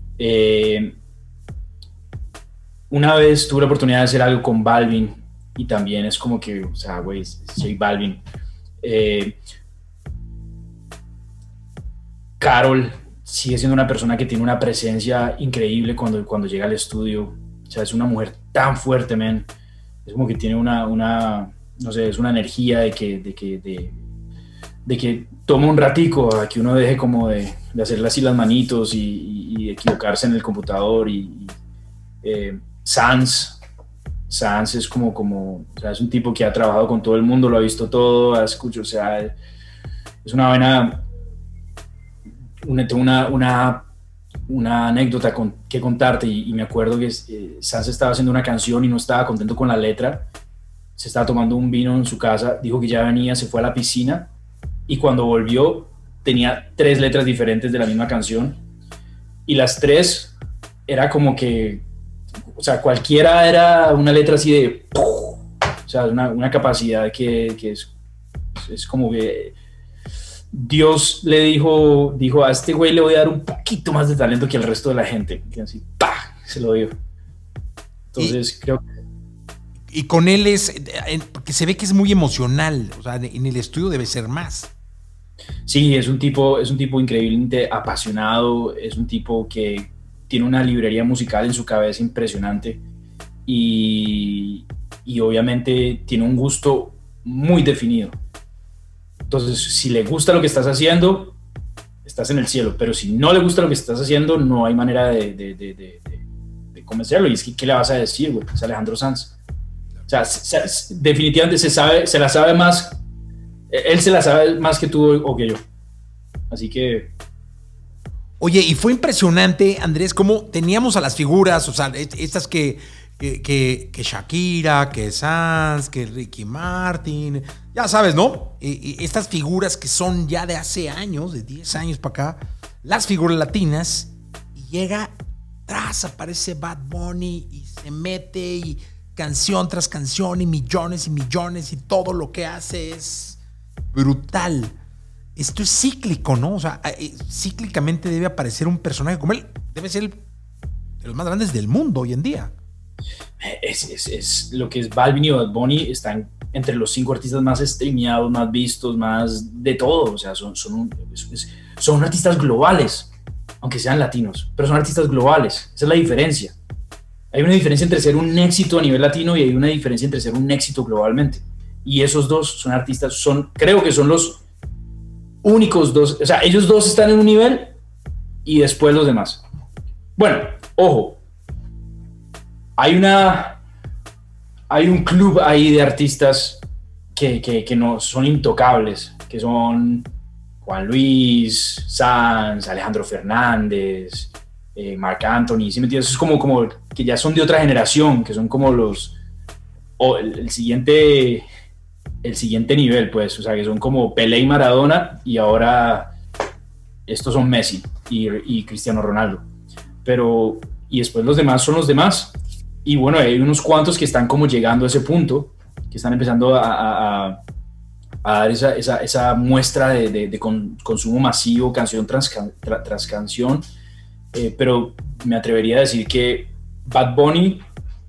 Una vez tuve la oportunidad de hacer algo con Balvin, y también es como que, o sea, güey, soy Balvin. Karol sigue siendo una persona que tiene una presencia increíble cuando llega al estudio. O sea, es una mujer tan fuerte, man. Es como que tiene una no sé, es una energía de que toma un ratico a que uno deje como de hacerle así las manitos y equivocarse en el computador. Sanz es como, o sea, es un tipo que ha trabajado con todo el mundo, lo ha visto todo, escucho, o sea, es una vaina. Tengo una anécdota que contarte, y me acuerdo que Sanz estaba haciendo una canción y no estaba contento con la letra. Se estaba tomando un vino en su casa, dijo que ya venía, se fue a la piscina, y cuando volvió tenía 3 letras diferentes de la misma canción y las 3 era como que, o sea, cualquiera era una letra así de, o sea, una capacidad que es como que Dios le dijo a este güey le voy a dar un poquito más de talento que al resto de la gente, que así, ¡pah!, se lo dio. Entonces creo que... Y con él porque se ve que es muy emocional, o sea, en el estudio debe ser más. Sí, es un tipo increíblemente apasionado, es un tipo que tiene una librería musical en su cabeza impresionante y obviamente tiene un gusto muy definido. Entonces, si le gusta lo que estás haciendo, estás en el cielo, pero si no le gusta lo que estás haciendo, no hay manera de convencerlo. Y es que, ¿qué le vas a decir, güey? Es Alejandro Sanz. O sea, definitivamente se la sabe más. Él se la sabe más que tú o que yo. Así que... Oye, y fue impresionante, Andrés, cómo teníamos a las figuras, o sea, estas que Shakira, que Sanz, que Ricky Martin, ya sabes, ¿no? Y estas figuras que son ya de hace años, de 10 años para acá, las figuras latinas, y llega atrás, aparece Bad Bunny y se mete y canción tras canción y millones, y todo lo que hace es brutal. Esto es cíclico, ¿no? O sea, cíclicamente debe aparecer un personaje como él. Debe ser de los más grandes del mundo hoy en día. Es lo que es Balvin y Bad Bunny están entre los 5 artistas más streameados, más vistos, más de todo. O sea, son artistas globales, aunque sean latinos, pero son artistas globales. Esa es la diferencia. Hay una diferencia entre ser un éxito a nivel latino y hay una diferencia entre ser un éxito globalmente. Y esos dos son artistas, creo que son los únicos dos. O sea, ellos dos están en un nivel y después los demás. Bueno, ojo, hay un club ahí de artistas que no son intocables, que son Juan Luis, Sanz, Alejandro Fernández, Marc Anthony, ¿sí me entiendes? Es como que ya son de otra generación, que son como el siguiente nivel, pues, o sea, que son como Pelé y Maradona, y ahora estos son Messi y Cristiano Ronaldo. Pero, y después los demás son los demás. Y bueno, hay unos cuantos que están como llegando a ese punto, que están empezando a dar esa muestra de consumo masivo, canción tras canción. Pero me atrevería a decir que Bad Bunny,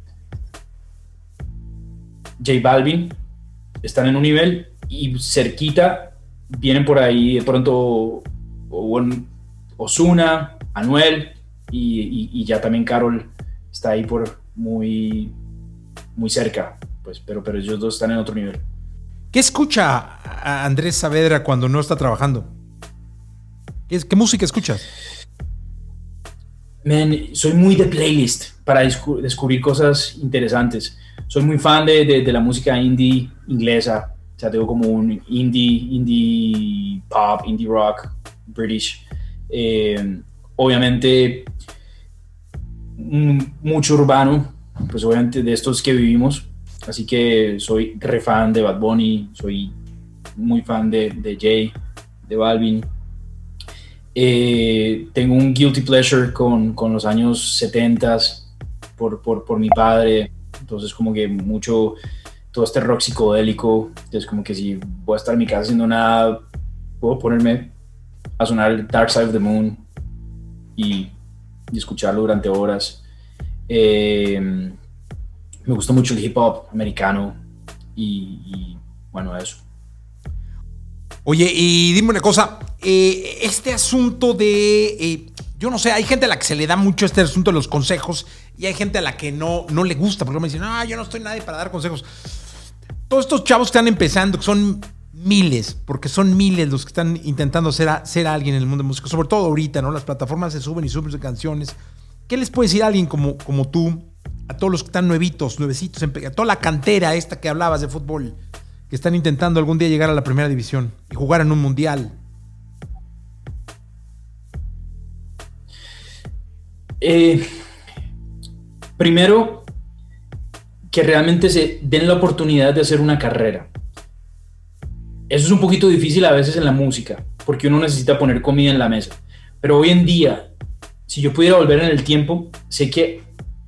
J Balvin están en un nivel y cerquita vienen por ahí de pronto Ozuna, Anuel y ya también Karol está ahí por muy cerca, pues, pero ellos dos están en otro nivel. ¿Qué escucha a Andrés Saavedra cuando no está trabajando? ¿Qué música escuchas? Man, soy muy de playlist para descubrir cosas interesantes. Soy muy fan de la música indie inglesa. O sea, tengo como un indie pop, indie rock, British. Obviamente, mucho urbano, pues obviamente de estos que vivimos. Así que soy re fan de Bad Bunny, soy muy fan de Jay, de Balvin. Tengo un guilty pleasure con los años 70s por mi padre. Entonces como que mucho todo este rock psicodélico. Entonces como que si voy a estar en mi casa haciendo nada, puedo ponerme a sonar Dark Side of the Moon y escucharlo durante horas. Me gusta mucho el hip hop americano y bueno, eso. Oye, y dime una cosa, este asunto de, yo no sé, hay gente a la que se le da mucho este asunto de los consejos y hay gente a la que no le gusta, porque me dicen, yo no estoy nadie para dar consejos. Todos estos chavos que están empezando, que son miles, porque son miles los que están intentando ser alguien en el mundo de música, sobre todo ahorita, ¿no? Las plataformas se suben y suben de canciones. ¿Qué les puede decir a alguien como tú, a todos los que están nuevecitos, a toda la cantera esta que hablabas de fútbol, que están intentando algún día llegar a la primera división y jugar en un mundial? Primero, que realmente se den la oportunidad de hacer una carrera. Eso es un poquito difícil a veces en la música, porque uno necesita poner comida en la mesa. Pero hoy en día, si yo pudiera volver en el tiempo, sé que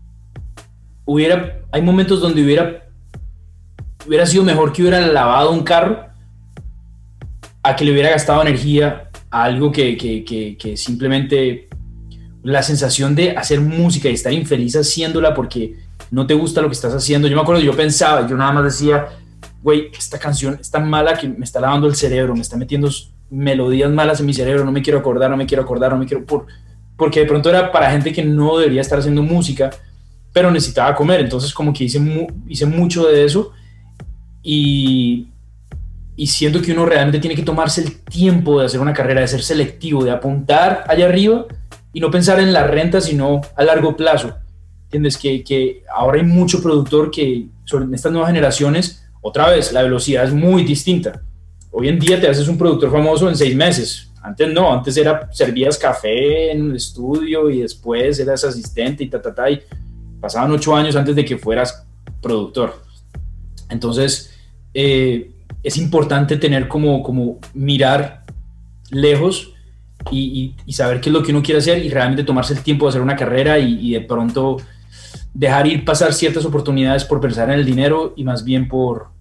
hay momentos donde hubiera sido mejor que hubiera lavado un carro a que le hubiera gastado energía a algo que simplemente la sensación de hacer música y estar infeliz haciéndola porque no te gusta lo que estás haciendo. Yo me acuerdo, yo nada más decía, güey, esta canción es tan mala que me está lavando el cerebro, me está metiendo melodías malas en mi cerebro, no me quiero acordar, porque de pronto era para gente que no debería estar haciendo música, pero necesitaba comer. Entonces como que hice mucho de eso y siento que uno realmente tiene que tomarse el tiempo de hacer una carrera, de ser selectivo, de apuntar allá arriba y no pensar en la renta, sino a largo plazo. ¿Entiendes? Que ahora hay mucho productor que, sobre estas nuevas generaciones, otra vez, la velocidad es muy distinta. Hoy en día te haces un productor famoso en 6 meses. Antes no, antes servías café en el estudio y después eras asistente y y pasaban 8 años antes de que fueras productor. Entonces, es importante tener como mirar lejos y saber qué es lo que uno quiere hacer y realmente tomarse el tiempo de hacer una carrera y de pronto dejar ir pasar ciertas oportunidades por pensar en el dinero y más bien por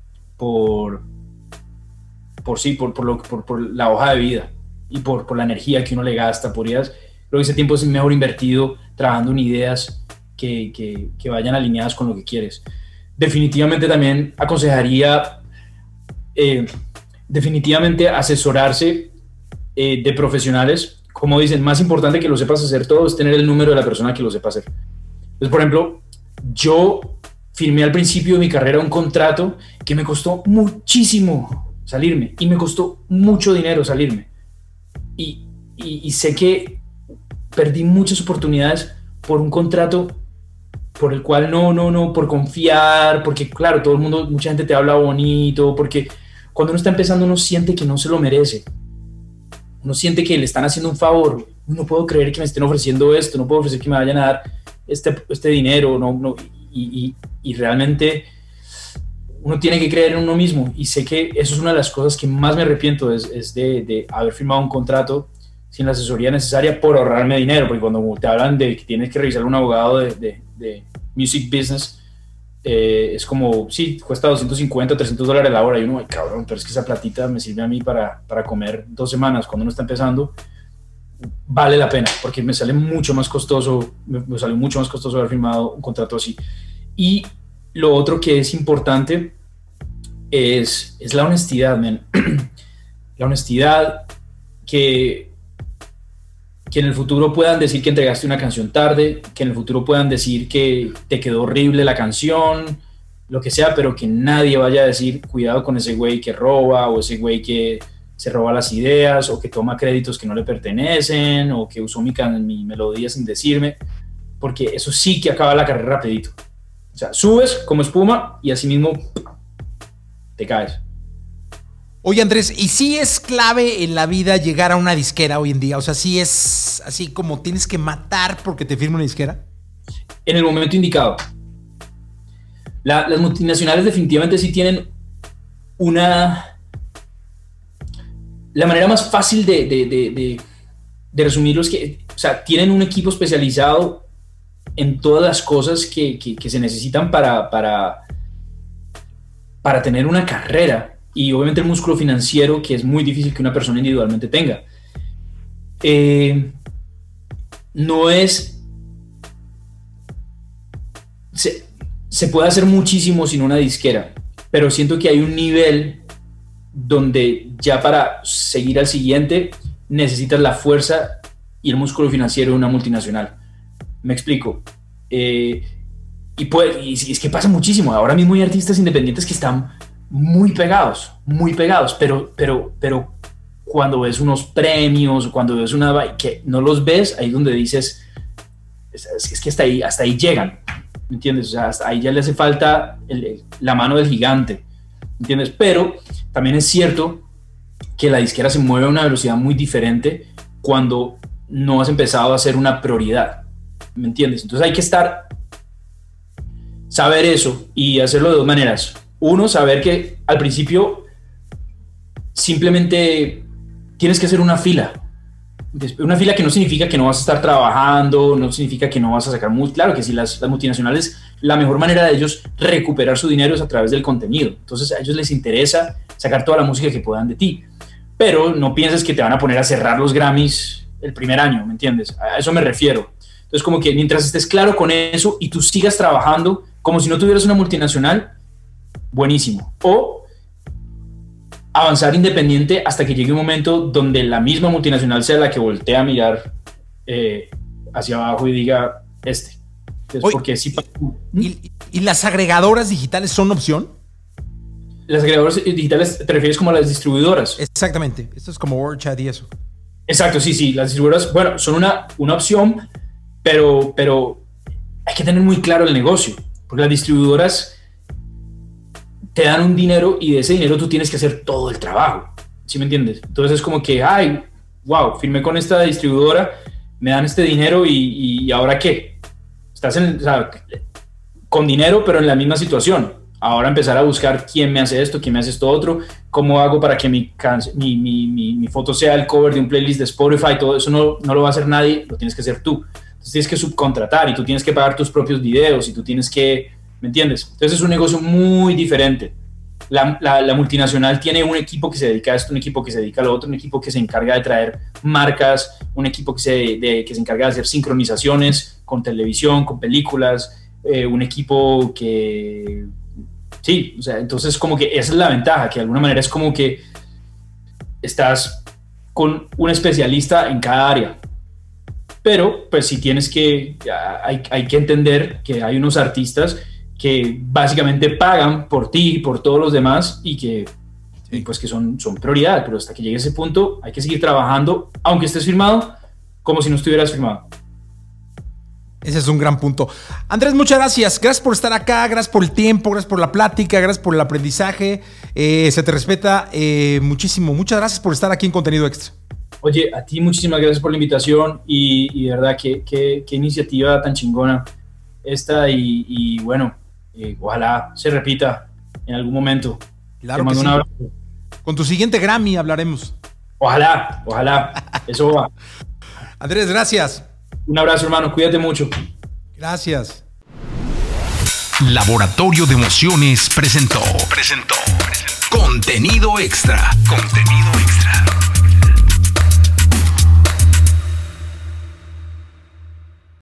la hoja de vida y por la energía que uno le gasta. Creo que ese tiempo es mejor invertido trabajando en ideas que vayan alineadas con lo que quieres. Definitivamente también aconsejaría definitivamente asesorarse de profesionales. Como dicen, más importante que lo sepas hacer todo es tener el número de la persona que lo sepa hacer. Entonces, por ejemplo, yo firmé al principio de mi carrera un contrato que me costó muchísimo salirme y me costó mucho dinero salirme y sé que perdí muchas oportunidades por un contrato por el cual no, por confiar, porque claro, mucha gente te habla bonito, porque cuando uno está empezando uno siente que no se lo merece, uno siente que le están haciendo un favor, no puedo creer que me estén ofreciendo esto, no puedo ofrecer que me vayan a dar este dinero, y realmente uno tiene que creer en uno mismo, y sé que eso es una de las cosas que más me arrepiento, es de haber firmado un contrato sin la asesoría necesaria por ahorrarme dinero, porque cuando te hablan de que tienes que revisar un abogado de music business, es como, sí, cuesta $250 o $300 la hora, y uno, ay cabrón, pero es que esa platita me sirve a mí para comer 2 semanas cuando uno está empezando. Vale la pena, porque me sale mucho más costoso, me salió mucho más costoso haber firmado un contrato así. Y lo otro que es importante es la honestidad, man. La honestidad, que en el futuro puedan decir que entregaste una canción tarde, que en el futuro puedan decir que te quedó horrible la canción, lo que sea, pero que nadie vaya a decir, cuidado con ese güey que roba, o ese güey que se roba las ideas, o que toma créditos que no le pertenecen, o que usó mi melodía sin decirme, porque eso sí que acaba la carrera rapidito. O sea, subes como espuma y así mismo te caes. Oye, Andrés, ¿y sí es clave en la vida llegar a una disquera hoy en día? O sea, ¿sí es así como tienes que matar porque te firme una disquera? En el momento indicado. Las multinacionales definitivamente sí tienen la manera más fácil de resumirlo es que, o sea, tienen un equipo especializado en todas las cosas que se necesitan para tener una carrera. Y obviamente el músculo financiero, que es muy difícil que una persona individualmente tenga. Se puede hacer muchísimo sin una disquera, pero siento que hay un nivel donde ya para seguir al siguiente necesitas la fuerza y el músculo financiero de una multinacional. Me explico. Y es que pasa muchísimo. Ahora mismo hay artistas independientes que están muy pegados, pero cuando ves unos premios, cuando ves que no los ves, ahí es donde dices, es que hasta ahí llegan, ¿me entiendes? O sea, hasta ahí ya le hace falta la mano del gigante, ¿me entiendes? Pero también es cierto que la disquera se mueve a una velocidad muy diferente cuando no has empezado a ser una prioridad, ¿me entiendes? Entonces hay que saber eso y hacerlo de 2 maneras. Uno, saber que al principio simplemente tienes que hacer una fila. Una fila que no significa que no vas a estar trabajando, no significa que no vas a sacar muy claro que si las multinacionales, la mejor manera de ellos recuperar su dinero es a través del contenido. Entonces a ellos les interesa sacar toda la música que puedan de ti, pero no pienses que te van a poner a cerrar los Grammys el primer año, ¿me entiendes? A eso me refiero. Entonces como que mientras estés claro con eso y tú sigas trabajando como si no tuvieras una multinacional, buenísimo. O avanzar independiente hasta que llegue un momento donde la misma multinacional sea la que voltee a mirar hacia abajo y diga Entonces, Oye, porque sí. ¿Y las agregadoras digitales son opción? Las agregadoras digitales, ¿te refieres como a las distribuidoras? Exactamente. Esto es como WordChat y eso. Exacto, sí. Las distribuidoras, bueno, son una opción, pero hay que tener muy claro el negocio, porque las distribuidoras te dan un dinero y de ese dinero tú tienes que hacer todo el trabajo, ¿sí me entiendes? Entonces es como que, ay, wow, firmé con esta distribuidora, me dan este dinero y ¿ahora qué? Estás o sea, con dinero, pero en la misma situación. Ahora empezar a buscar quién me hace esto, quién me hace esto otro, cómo hago para que mi foto sea el cover de un playlist de Spotify, todo eso no lo va a hacer nadie, lo tienes que hacer tú. Entonces tienes que subcontratar y tú tienes que pagar tus propios videos y tú tienes que, ¿me entiendes? Entonces es un negocio muy diferente. La multinacional tiene un equipo que se dedica a esto, un equipo que se dedica a lo otro, un equipo que se encarga de traer marcas, un equipo que se encarga de hacer sincronizaciones con televisión, con películas, un equipo que... Sí, o sea, entonces como que esa es la ventaja, que de alguna manera es como que estás con un especialista en cada área. Pero pues sí tienes que, hay que entender que hay unos artistas que básicamente pagan por ti y por todos los demás y que, sí, pues que son prioridad, pero hasta que llegue ese punto hay que seguir trabajando, aunque estés firmado, como si no estuvieras firmado. Ese es un gran punto. Andrés, muchas gracias. Gracias por estar acá, gracias por el tiempo, gracias por la plática, gracias por el aprendizaje. Se te respeta muchísimo. Muchas gracias por estar aquí en Contenido Extra. Oye, a ti muchísimas gracias por la invitación y de verdad, qué iniciativa tan chingona esta y bueno, ojalá se repita en algún momento. Claro que sí. Un abrazo. Con tu siguiente Grammy hablaremos. Ojalá, eso va. Andrés, gracias. Un abrazo, hermano, cuídate mucho. Gracias. Laboratorio de Emociones presentó Contenido Extra. Contenido